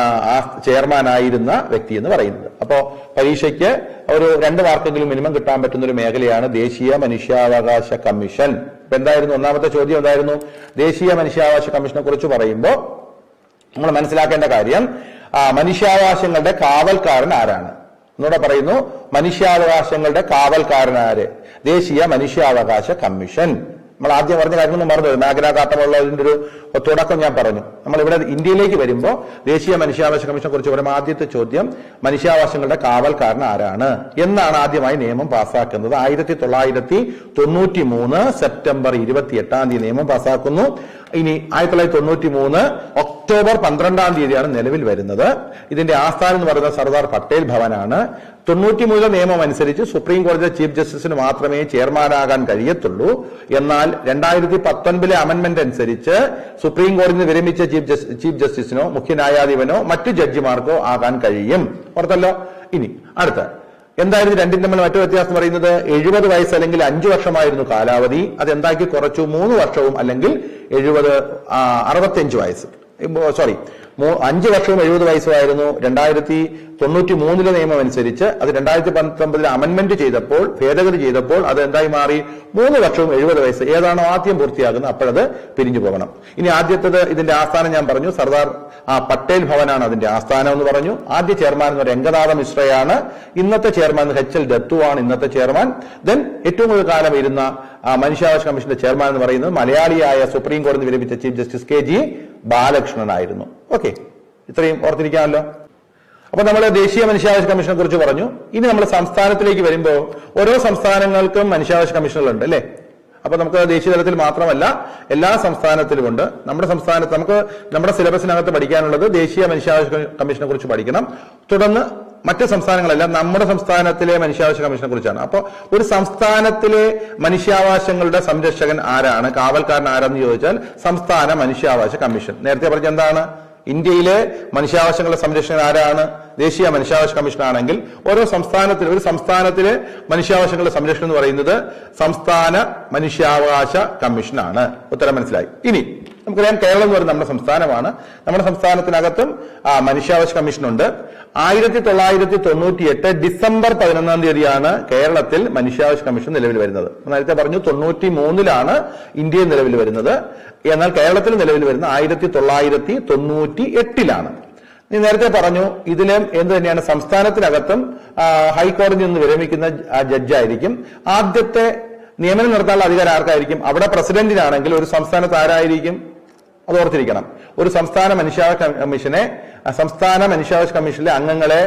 ചെയർമാനായിരുന്ന വ്യക്തി എന്ന് പറയുന്നത്. അപ്പോ പരീക്ഷയ്ക്ക് ഒരു രണ്ട് മാർക്കെങ്കിലും മിനിമം കിട്ടാൻ പറ്റുന്ന ഒരു മേഖലയാണ് ദേശീയ മനുഷ്യാവകാശ കമ്മീഷൻ. ഇപ്പൊ എന്തായിരുന്നു ഒന്നാമത്തെ ചോദ്യം? എന്തായിരുന്നു? ദേശീയ മനുഷ്യാവകാശ കമ്മീഷനെ കുറിച്ച് പറയുമ്പോൾ നമ്മൾ മനസ്സിലാക്കേണ്ട കാര്യം മനുഷ്യാവകാശങ്ങളുടെ കാവൽക്കാരൻ ആരാണ് എന്നൂടെ പറയുന്നു. മനുഷ്യാവകാശങ്ങളുടെ കാവൽക്കാരനാര്? ദേശീയ മനുഷ്യാവകാശ കമ്മീഷൻ. നമ്മൾ ആദ്യം പറഞ്ഞ കാര്യമൊന്നും മറന്നു. മാഗ്നാ കാർട്ടയുള്ളതിന്റെ ഒരു തുടക്കം ഞാൻ പറഞ്ഞു. നമ്മൾ ഇവിടെ ഇന്ത്യയിലേക്ക് വരുമ്പോൾ ദേശീയ മനുഷ്യാവകാശ കമ്മീഷനെ കുറിച്ച് പറയുമ്പോൾ ആദ്യത്തെ ചോദ്യം മനുഷ്യാവകാശങ്ങളുടെ കാവൽക്കാരൻ ആരാണ് എന്നാണ് ആദ്യമായി നിയമം പാസ്സാക്കുന്നത്. ആയിരത്തി തൊള്ളായിരത്തി തൊണ്ണൂറ്റി മൂന്ന് സെപ്റ്റംബർ ഇരുപത്തി എട്ടാം തീയതി നിയമം പാസ്സാക്കുന്നു. ഇനി ആയിരത്തി തൊള്ളായിരത്തി തൊണ്ണൂറ്റി മൂന്ന് ഒക്ടോബർ പന്ത്രണ്ടാം തീയതിയാണ് നിലവിൽ വരുന്നത്. ഇതിന്റെ ആസ്ഥാനം എന്ന് പറയുന്നത് സർദാർ പട്ടേൽ ഭവനാണ്. തൊണ്ണൂറ്റി മൂന്നിലെ നിയമം അനുസരിച്ച് സുപ്രീം കോടതി ചീഫ് ജസ്റ്റിസിന് മാത്രമേ ചെയർമാനാകാൻ കഴിയത്തുള്ളൂ. എന്നാൽ രണ്ടായിരത്തി പത്തൊൻപതിലെ അമെന്റ്മെന്റ് അനുസരിച്ച് സുപ്രീം കോടതി വിരമിച്ച ചീഫ് ചീഫ് ജസ്റ്റിസിനോ മുഖ്യ ന്യായാധിപനോ മറ്റു ജഡ്ജിമാർക്കോ ആകാൻ കഴിയും. ഓർത്തല്ലോ. ഇനി അടുത്ത എന്തായിരുന്നു രണ്ടിനും തമ്മിൽ മറ്റു വ്യത്യാസം പറയുന്നത്? എഴുപത് വയസ്സ് അല്ലെങ്കിൽ അഞ്ചു വർഷമായിരുന്നു കാലാവധി. അതെന്താക്കി കുറച്ചു? മൂന്ന് വർഷവും അല്ലെങ്കിൽ എഴുപത് അറുപത്തിയഞ്ച് വയസ്സ് സോറി അഞ്ച് വർഷവും എഴുപത് വയസ്സുമായിരുന്നു. രണ്ടായിരത്തി തൊണ്ണൂറ്റി മൂന്നിലെ നിയമം അനുസരിച്ച് അത് രണ്ടായിരത്തി പത്തൊമ്പതിൽ അമെന്റ്മെന്റ് ചെയ്തപ്പോൾ, ഭേദഗതി ചെയ്തപ്പോൾ അത് എന്തായി മാറി? മൂന്ന് വർഷവും എഴുപത് വയസ്സ്. ഏതാണോ ആദ്യം പൂർത്തിയാകുന്നത് അപ്പോഴത് പിരിഞ്ഞു പോകണം. ഇനി ആദ്യത്തേത് ഇതിന്റെ ആസ്ഥാനം ഞാൻ പറഞ്ഞു സർദാർ പട്ടേൽ ഭവനാണ് അതിന്റെ ആസ്ഥാനം എന്ന് പറഞ്ഞു. ആദ്യ ചെയർമാൻ എന്ന് പറയുന്നത് രംഗനാഥ മിശ്രയാണ്. ഇന്നത്തെ ചെയർമാൻ എച്ച് എൽ ദത്തു ആണ് ഇന്നത്തെ ചെയർമാൻ. ദെൻ ഏറ്റവും കൂടുതൽ കാലം ഇരുന്ന മനുഷ്യാവകാശ കമ്മീഷന്റെ ചെയർമാൻ എന്ന് പറയുന്നത് മലയാളിയായ സുപ്രീം കോടതി വിരമിച്ച ചീഫ് ജസ്റ്റിസ് കെ ജി ബാലകൃഷ്ണനായിരുന്നു. ഓക്കെ, ഇത്രയും ഓർത്തിരിക്കാമല്ലോ. അപ്പൊ നമ്മൾ ദേശീയ മനുഷ്യാവകാശ കമ്മീഷനെ കുറിച്ച് പറഞ്ഞു. ഇനി നമ്മൾ സംസ്ഥാനത്തിലേക്ക് വരുമ്പോൾ ഓരോ സംസ്ഥാനങ്ങൾക്കും മനുഷ്യാവകാശ കമ്മീഷനുകളുണ്ട്, അല്ലെ? അപ്പൊ നമുക്ക് ദേശീയ തലത്തിൽ മാത്രമല്ല എല്ലാ സംസ്ഥാനത്തിലുമുണ്ട്. നമ്മുടെ സംസ്ഥാനത്ത് നമുക്ക് നമ്മുടെ സിലബസിനകത്ത് പഠിക്കാനുള്ളത് ദേശീയ മനുഷ്യാവകാശ കമ്മീഷനെ കുറിച്ച് പഠിക്കണം. തുടർന്ന് മറ്റ് സംസ്ഥാനങ്ങളെല്ലാം നമ്മുടെ സംസ്ഥാനത്തിലെ മനുഷ്യാവകാശ കമ്മീഷനെ കുറിച്ചാണ്. അപ്പോൾ ഒരു സംസ്ഥാനത്തിലെ മനുഷ്യാവകാശങ്ങളുടെ സംരക്ഷകൻ ആരാണ്, കാവൽക്കാരൻ ആരാന്ന് ചോദിച്ചാൽ സംസ്ഥാന മനുഷ്യാവകാശ കമ്മീഷൻ. നേരത്തെ പറഞ്ഞ എന്താണ്? ഇന്ത്യയിലെ മനുഷ്യാവകാശങ്ങളുടെ സംരക്ഷകൻ ആരാണ്? ദേശീയ മനുഷ്യാവകാശ കമ്മീഷൻ ആണെങ്കിൽ ഓരോ സംസ്ഥാനത്തിലും ഒരു സംസ്ഥാനത്തിലെ മനുഷ്യാവകാശങ്ങളുടെ സംരക്ഷണം എന്ന് പറയുന്നത് സംസ്ഥാന മനുഷ്യാവകാശ കമ്മീഷനാണ്. ഉത്തരം മനസ്സിലായി. ഇനി നമുക്കറിയാം കേരളം എന്ന് പറയുന്നത് നമ്മുടെ സംസ്ഥാനമാണ്. നമ്മുടെ സംസ്ഥാനത്തിനകത്തും മനുഷ്യാവകാശ കമ്മീഷനുണ്ട്. ആയിരത്തി തൊള്ളായിരത്തി തൊണ്ണൂറ്റി എട്ട് ഡിസംബർ പതിനൊന്നാം തീയതിയാണ് കേരളത്തിൽ മനുഷ്യാവകാശ കമ്മീഷൻ നിലവിൽ വരുന്നത്. നേരത്തെ പറഞ്ഞു തൊണ്ണൂറ്റി മൂന്നിലാണ് ഇന്ത്യയിൽ നിലവിൽ വരുന്നത്. എന്നാൽ കേരളത്തിൽ നിലവിൽ വരുന്ന ആയിരത്തി തൊള്ളായിരത്തി തൊണ്ണൂറ്റി എട്ടിലാണ്. നീ നേരത്തെ പറഞ്ഞു ഇതിലും എന്ത് തന്നെയാണ് സംസ്ഥാനത്തിനകത്തും ഹൈക്കോടതിയിൽ നിന്ന് വിരമിക്കുന്ന ജഡ്ജായിരിക്കും. ആദ്യത്തെ നിയമനം നടത്താനുള്ള അധികാരം ആർക്കായിരിക്കും? അവിടെ പ്രസിഡന്റിനാണെങ്കിൽ ഒരു സംസ്ഥാനത്ത് ആരായിരിക്കും? അത് ഓർത്തിരിക്കണം. ഒരു സംസ്ഥാന മനുഷ്യാവകാശ കമ്മീഷനെ സംസ്ഥാന മനുഷ്യാവകാശ കമ്മീഷനിലെ അംഗങ്ങളെ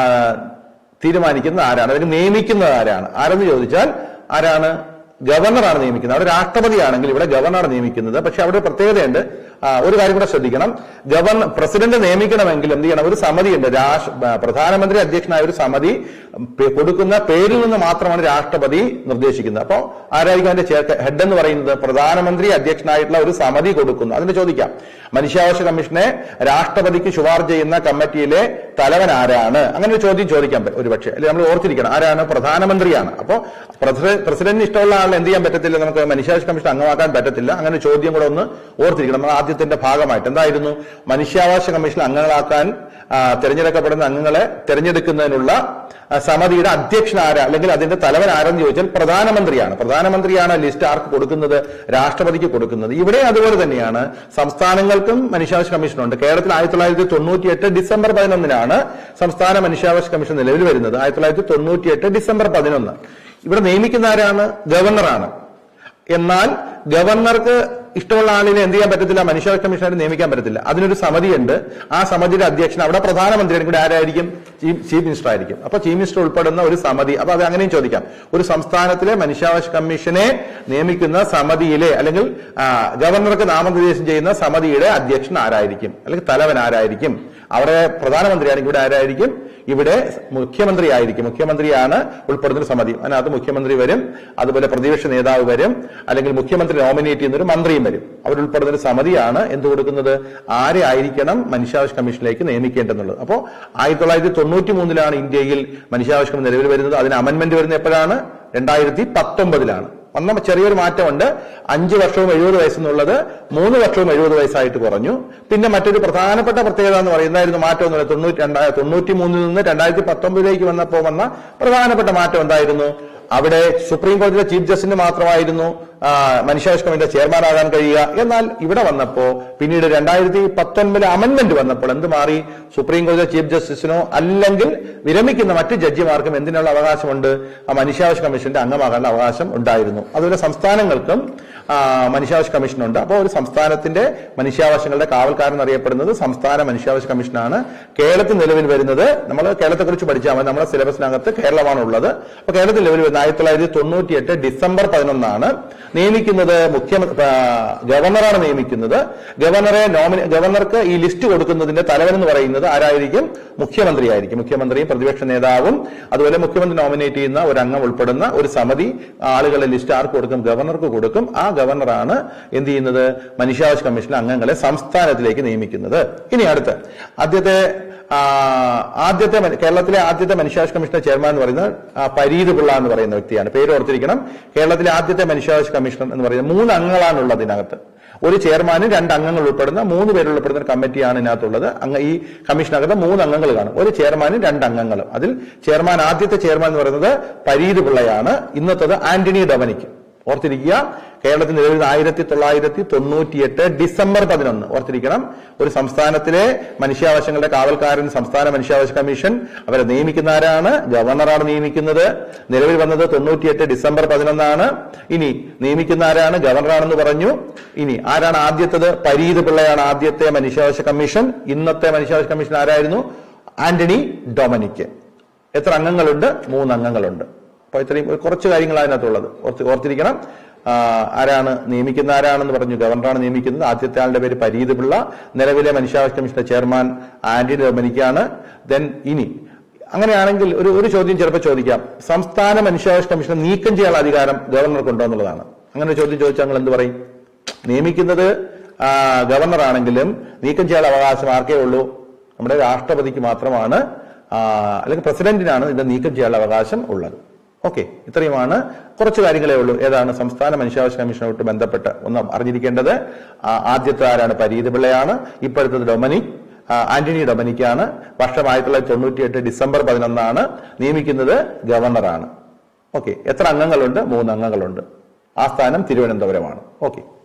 തീരുമാനിക്കുന്നത് ആരാണ്? അതിന് നിയമിക്കുന്നത് ആരാണ്? ആരെന്ന് ചോദിച്ചാൽ ആരാണ്? ഗവർണറാണ് നിയമിക്കുന്നത്. അവിടെ രാഷ്ട്രപതിയാണെങ്കിൽ ഇവിടെ ഗവർണറാണ് നിയമിക്കുന്നത്. പക്ഷെ അവിടെ പ്രത്യേകതയുണ്ട്. ഒരു കാര്യം കൂടെ ശ്രദ്ധിക്കണം. ഗവർണർ പ്രസിഡന്റ് നിയമിക്കണമെങ്കിൽ എന്ത് ചെയ്യണം? ഒരു സമിതിയുണ്ട്. രാഷ്ട്ര പ്രധാനമന്ത്രി അധ്യക്ഷനായ ഒരു സമിതി കൊടുക്കുന്ന പേരിൽ നിന്ന് മാത്രമാണ് രാഷ്ട്രപതി നിർദ്ദേശിക്കുന്നത്. അപ്പോൾ ആരായിരിക്കും അതിന്റെ ഹെഡ് എന്ന് പറയുന്നത്? പ്രധാനമന്ത്രി അധ്യക്ഷനായിട്ടുള്ള ഒരു സമിതി കൊടുക്കുന്നു. അതിന് ചോദിക്കാം, മനുഷ്യാവകാശ കമ്മീഷനെ രാഷ്ട്രപതിക്ക് ശുപാർശ ചെയ്യുന്ന കമ്മിറ്റിയിലെ തലവൻ ആരാണ്? അങ്ങനെ ഒരു ചോദ്യം ചോദിക്കാൻ പറ്റും ഒരുപക്ഷെ. അല്ലെങ്കിൽ നമ്മൾ ഓർത്തിരിക്കണം ആരാണ്? പ്രധാനമന്ത്രിയാണ്. അപ്പോൾ പ്രസിഡന്റിന് ഇഷ്ടമുള്ള ആളിനെ എന്ത് ചെയ്യാൻ പറ്റത്തില്ല? നമുക്ക് മനുഷ്യാവകാശ കമ്മീഷൻ അംഗമാക്കാൻ പറ്റത്തില്ല. അങ്ങനെ ചോദ്യം കൂടെ ഒന്ന് ഓർത്തിരിക്കണം. നമ്മൾ ആദ്യം ആദ്യത്തിന്റെ ഭാഗമായിട്ട് എന്തായിരുന്നു? മനുഷ്യാവകാശ കമ്മീഷൻ അംഗങ്ങളാക്കാൻ തെരഞ്ഞെടുക്കപ്പെടുന്ന അംഗങ്ങളെ തെരഞ്ഞെടുക്കുന്നതിനുള്ള സമിതിയുടെ അധ്യക്ഷൻ ആരാ അല്ലെങ്കിൽ അതിന്റെ തലവൻ ആരെന്ന് ചോദിച്ചാൽ പ്രധാനമന്ത്രിയാണ്. പ്രധാനമന്ത്രിയാണ് ലിസ്റ്റ് ആർക്ക് കൊടുക്കുന്നത്? രാഷ്ട്രപതിക്ക് കൊടുക്കുന്നത്. ഇവിടെ അതുപോലെ തന്നെയാണ് സംസ്ഥാനങ്ങൾക്കും മനുഷ്യാവകാശ കമ്മീഷനുണ്ട്. കേരളത്തിൽ ആയിരത്തി തൊള്ളായിരത്തി തൊണ്ണൂറ്റി എട്ട് ഡിസംബർ പതിനൊന്നിനാണ് സംസ്ഥാന മനുഷ്യാവകാശ കമ്മീഷൻ നിലവിൽ വരുന്നത്. ആയിരത്തി തൊള്ളായിരത്തി തൊണ്ണൂറ്റി എട്ട് ഡിസംബർ പതിനൊന്ന്. ഇവിടെ നിയമിക്കുന്ന ആരാണ്? ഗവർണറാണ്. എന്നാൽ ഗവർണർക്ക് ഇഷ്ടമുള്ള ആളിനെ എന്ത് ചെയ്യാൻ പറ്റത്തില്ല? മനുഷ്യാവകാശ കമ്മീഷനായിട്ട് നിയമിക്കാൻ പറ്റത്തില്ല. അതിനൊരു സമിതിയുണ്ട്. ആ സമിതിയുടെ അധ്യക്ഷൻ അവിടെ പ്രധാനമന്ത്രിയാണ്. ഇവിടെ ആരായിരിക്കും? ചീഫ് മിനിസ്റ്റർ ആയിരിക്കും. അപ്പൊ ചീഫ് മിനിസ്റ്റർ ഉൾപ്പെടുന്ന ഒരു സമിതി. അപ്പൊ അത് അങ്ങനെയും ചോദിക്കാം. ഒരു സംസ്ഥാനത്തിലെ മനുഷ്യാവകാശ കമ്മീഷനെ നിയമിക്കുന്ന സമിതിയിലെ അല്ലെങ്കിൽ ഗവർണർക്ക് നാമനിർദ്ദേശം ചെയ്യുന്ന സമിതിയുടെ അധ്യക്ഷൻ ആരായിരിക്കും അല്ലെങ്കിൽ തലവൻ ആരായിരിക്കും? അവിടെ പ്രധാനമന്ത്രിയാണെങ്കിൽ ഇവിടെ ആരായിരിക്കും? ഇവിടെ മുഖ്യമന്ത്രി ആയിരിക്കും. മുഖ്യമന്ത്രിയാണ് ഉൾപ്പെടുന്ന ഒരു സമിതി. അതിനകത്ത് മുഖ്യമന്ത്രി വരും, അതുപോലെ പ്രതിപക്ഷ നേതാവ് വരും, അല്ലെങ്കിൽ മുഖ്യമന്ത്രി നോമിനേറ്റ് ചെയ്യുന്ന ഒരു മന്ത്രിയും വരും. അവരുൾപ്പെടുന്ന ഒരു സമിതിയാണ് എന്ത് കൊടുക്കുന്നത്? ആരെ ആയിരിക്കണം മനുഷ്യാവകാശ കമ്മീഷനിലേക്ക് നിയമിക്കേണ്ടെന്നുള്ളത്. അപ്പോൾ ആയിരത്തി തൊള്ളായിരത്തി തൊണ്ണൂറ്റി മൂന്നിലാണ് ഇന്ത്യയിൽ മനുഷ്യാവകാശ കമ്മീഷൻ നിലവിൽ വരുന്നത്. അതിന് അമെന്റ്മെന്റ് വരുന്നത് എപ്പോഴാണ്? രണ്ടായിരത്തി പത്തൊമ്പതിലാണ്. വന്ന ചെറിയൊരു മാറ്റമുണ്ട്. അഞ്ചു വർഷവും എഴുപത് വയസ്സെന്നുള്ളത് മൂന്ന് വർഷവും എഴുപത് വയസ്സായിട്ട് കുറഞ്ഞു. പിന്നെ മറ്റൊരു പ്രധാനപ്പെട്ട പ്രത്യേകത എന്ന് പറയുന്നതായിരുന്നു മാറ്റം എന്ന് പറയുന്നത് തൊണ്ണൂറ്റി രണ്ടാ തൊണ്ണൂറ്റി മൂന്നിൽ നിന്ന് രണ്ടായിരത്തി പത്തൊമ്പതിലേക്ക് വന്നപ്പോൾ വന്ന പ്രധാനപ്പെട്ട മാറ്റം എന്തായിരുന്നു? അവിടെ സുപ്രീം കോടതിയിലെ ചീഫ് ജസ്റ്റിന് മാത്രമായിരുന്നു മനുഷ്യാവകാശ കമ്മീഷന്റെ ചെയർമാനാകാൻ കഴിയുക. എന്നാൽ ഇവിടെ വന്നപ്പോ പിന്നീട് രണ്ടായിരത്തി പത്തൊൻപതിലെ അമെന്റ്മെന്റ് വന്നപ്പോൾ എന്ത് മാറി? സുപ്രീം കോടതിയിലെ ചീഫ് ജസ്റ്റിസിനോ അല്ലെങ്കിൽ വിരമിക്കുന്ന മറ്റ് ജഡ്ജിമാർക്കും എന്തിനുള്ള അവകാശമുണ്ട്? ആ മനുഷ്യാവകാശ കമ്മീഷന്റെ അംഗമാകാനുള്ള അവകാശം ഉണ്ടായിരുന്നു. അതുപോലെ സംസ്ഥാനങ്ങൾക്കും മനുഷ്യാവകാശ കമ്മീഷനുണ്ട്. അപ്പോൾ ഒരു സംസ്ഥാനത്തിന്റെ മനുഷ്യാവകാശങ്ങളുടെ കാവൽക്കാരൻ എന്നറിയപ്പെടുന്നത് സംസ്ഥാന മനുഷ്യാവകാശ കമ്മീഷനാണ്. കേരളത്തിൽ നിലവിൽ വരുന്നത്, നമ്മൾ കേരളത്തെ കുറിച്ച് പഠിച്ചാൽ മതി, നമ്മുടെ സിലബസിനകത്ത് കേരളമാണ് ഉള്ളത്. അപ്പൊ കേരളത്തിൽ നിലവിൽ വരുന്നത് ആയിരത്തി തൊള്ളായിരത്തി തൊണ്ണൂറ്റി എട്ട് ഡിസംബർ പതിനൊന്നാണ്. നിയമിക്കുന്നത് മുഖ്യമന്ത്രി ഗവർണറാണ് നിയമിക്കുന്നത്. ഗവർണറെ നോമിനി ഗവർണർക്ക് ഈ ലിസ്റ്റ് കൊടുക്കുന്നതിന്റെ തലവൻ എന്ന് പറയുന്നത് ആരായിരിക്കും? മുഖ്യമന്ത്രിയായിരിക്കും. മുഖ്യമന്ത്രിയും പ്രതിപക്ഷ നേതാവും അതുപോലെ മുഖ്യമന്ത്രി നോമിനേറ്റ് ചെയ്യുന്ന ഒരു അംഗം ഉൾപ്പെടുന്ന ഒരു സമിതി ആളുകളുടെ ലിസ്റ്റ് ആർക്ക് കൊടുക്കും? ഗവർണർക്ക് കൊടുക്കും. ആ ഗവർണറാണ് എന്ത് ചെയ്യുന്നത്? മനുഷ്യാവകാശ കമ്മീഷനിലെ അംഗങ്ങളെ സംസ്ഥാനത്തിലേക്ക് നിയമിക്കുന്നത്. ഇനി അടുത്ത് ആദ്യത്തെ ആദ്യത്തെ കേരളത്തിലെ ആദ്യത്തെ മനുഷ്യാവകാശ കമ്മീഷന്റെ ചെയർമാൻ എന്ന് പറയുന്നത് പരീത് പിള്ള എന്ന് പറയുന്ന വ്യക്തിയാണ്. പേര് ഓർത്തിരിക്കണം. കേരളത്തിലെ ആദ്യത്തെ മനുഷ്യാവകാശ കമ്മീഷണർ എന്ന് പറയുന്നത് മൂന്ന് അംഗങ്ങളാണുള്ളത് ഇതിനകത്ത്. ഒരു ചെയർമാനും രണ്ട് അംഗങ്ങൾ ഉൾപ്പെടുന്ന മൂന്ന് പേര് ഉൾപ്പെടുന്ന കമ്മിറ്റിയാണ് ഇതിനകത്തുള്ളത്. ഈ കമ്മീഷനകത്ത് മൂന്ന് അംഗങ്ങൾ കാണും. ഒരു ചെയർമാനും രണ്ട് അംഗങ്ങളും. അതിൽ ചെയർമാൻ ആദ്യത്തെ ചെയർമാൻ എന്ന് പറയുന്നത് പരീത് പിള്ളയാണ്. ഇന്നത്തത് ആന്റണി ഡൊമനിക്. ഓർത്തിരിക്കുക. കേരളത്തിൽ നിലവിൽ ആയിരത്തി തൊള്ളായിരത്തി തൊണ്ണൂറ്റിയെട്ട് ഡിസംബർ പതിനൊന്ന്. ഓർത്തിരിക്കണം. ഒരു സംസ്ഥാനത്തിലെ മനുഷ്യാവകാശങ്ങളുടെ കാവൽക്കാരൻ സംസ്ഥാന മനുഷ്യാവകാശ കമ്മീഷൻ. അവരെ നിയമിക്കുന്ന ആരാണ്? ഗവർണറാണ് നിയമിക്കുന്നത്. നിലവിൽ വന്നത് തൊണ്ണൂറ്റിയെട്ട് ഡിസംബർ പതിനൊന്നാണ്. ഇനി നിയമിക്കുന്ന ആരാണ്? ഗവർണറാണെന്ന് പറഞ്ഞു. ഇനി ആരാണ് ആദ്യത്തത്? പരീത് പിള്ളയാണ് ആദ്യത്തെ മനുഷ്യാവകാശ കമ്മീഷൻ. ഇന്നത്തെ മനുഷ്യാവകാശ കമ്മീഷൻ ആരായിരുന്നു? ആന്റണി ഡൊമനിക്. എത്ര അംഗങ്ങളുണ്ട്? മൂന്ന് അംഗങ്ങളുണ്ട്. അപ്പൊ ഇത്രയും കുറച്ച് കാര്യങ്ങളാണ് അതിനകത്തുള്ളത്. ഓർത്ത് ഓർത്തിരിക്കണം. ആരാണ് നിയമിക്കുന്ന ആരാണെന്ന് പറഞ്ഞു? ഗവർണറാണ് നിയമിക്കുന്നത്. ആദ്യത്തെ ആളുടെ പേര് പരീത് പിള്ള. നിലവിലെ മനുഷ്യാവകാശ കമ്മീഷന്റെ ചെയർമാൻ ആന്റണി ഡൊമനിക്കാണ്. ദെൻ ഇനി അങ്ങനെയാണെങ്കിൽ ഒരു ഒരു ചോദ്യം ചിലപ്പോൾ ചോദിക്കാം, സംസ്ഥാന മനുഷ്യാവകാശ കമ്മീഷനെ നീക്കം ചെയ്യാനുള്ള അധികാരം ഗവർണർക്കുണ്ടോ എന്നുള്ളതാണ്. അങ്ങനെ ഒരു ചോദ്യം ചോദിച്ചാൽ നിങ്ങൾ എന്ത് പറയും? നിയമിക്കുന്നത് ഗവർണറാണെങ്കിലും നീക്കം ചെയ്യാനുള്ള അവകാശം ആർക്കേ ഉള്ളൂ? നമ്മുടെ രാഷ്ട്രപതിക്ക് മാത്രമാണ്, അല്ലെങ്കിൽ പ്രസിഡന്റിനാണ് ഇതിന്റെ നീക്കം ചെയ്യാനുള്ള അവകാശം ഉള്ളത്. ഓക്കെ, ഇത്രയുമാണ്. കുറച്ച് കാര്യങ്ങളേ ഉള്ളൂ. ഏതാണ്? സംസ്ഥാന മനുഷ്യാവകാശ കമ്മീഷനുമായിട്ട് ബന്ധപ്പെട്ട് ഒന്ന് അറിഞ്ഞിരിക്കേണ്ടത്. ആദ്യത്തെ ആരാണ്? പരീത് പിള്ളയാണ്. ഇപ്പോഴത്തെ ഡൊമനിക് ആന്റണി ഡൊമനിക്കാണ്. വർഷം ആയിരത്തി തൊള്ളായിരത്തി തൊണ്ണൂറ്റി എട്ട് ഡിസംബർ പതിനൊന്നാണ്. നിയമിക്കുന്നത് ഗവർണറാണ്. ഓക്കെ, എത്ര അംഗങ്ങളുണ്ട്? മൂന്ന് അംഗങ്ങളുണ്ട്. ആ സ്ഥാനം തിരുവനന്തപുരമാണ്. ഓക്കെ.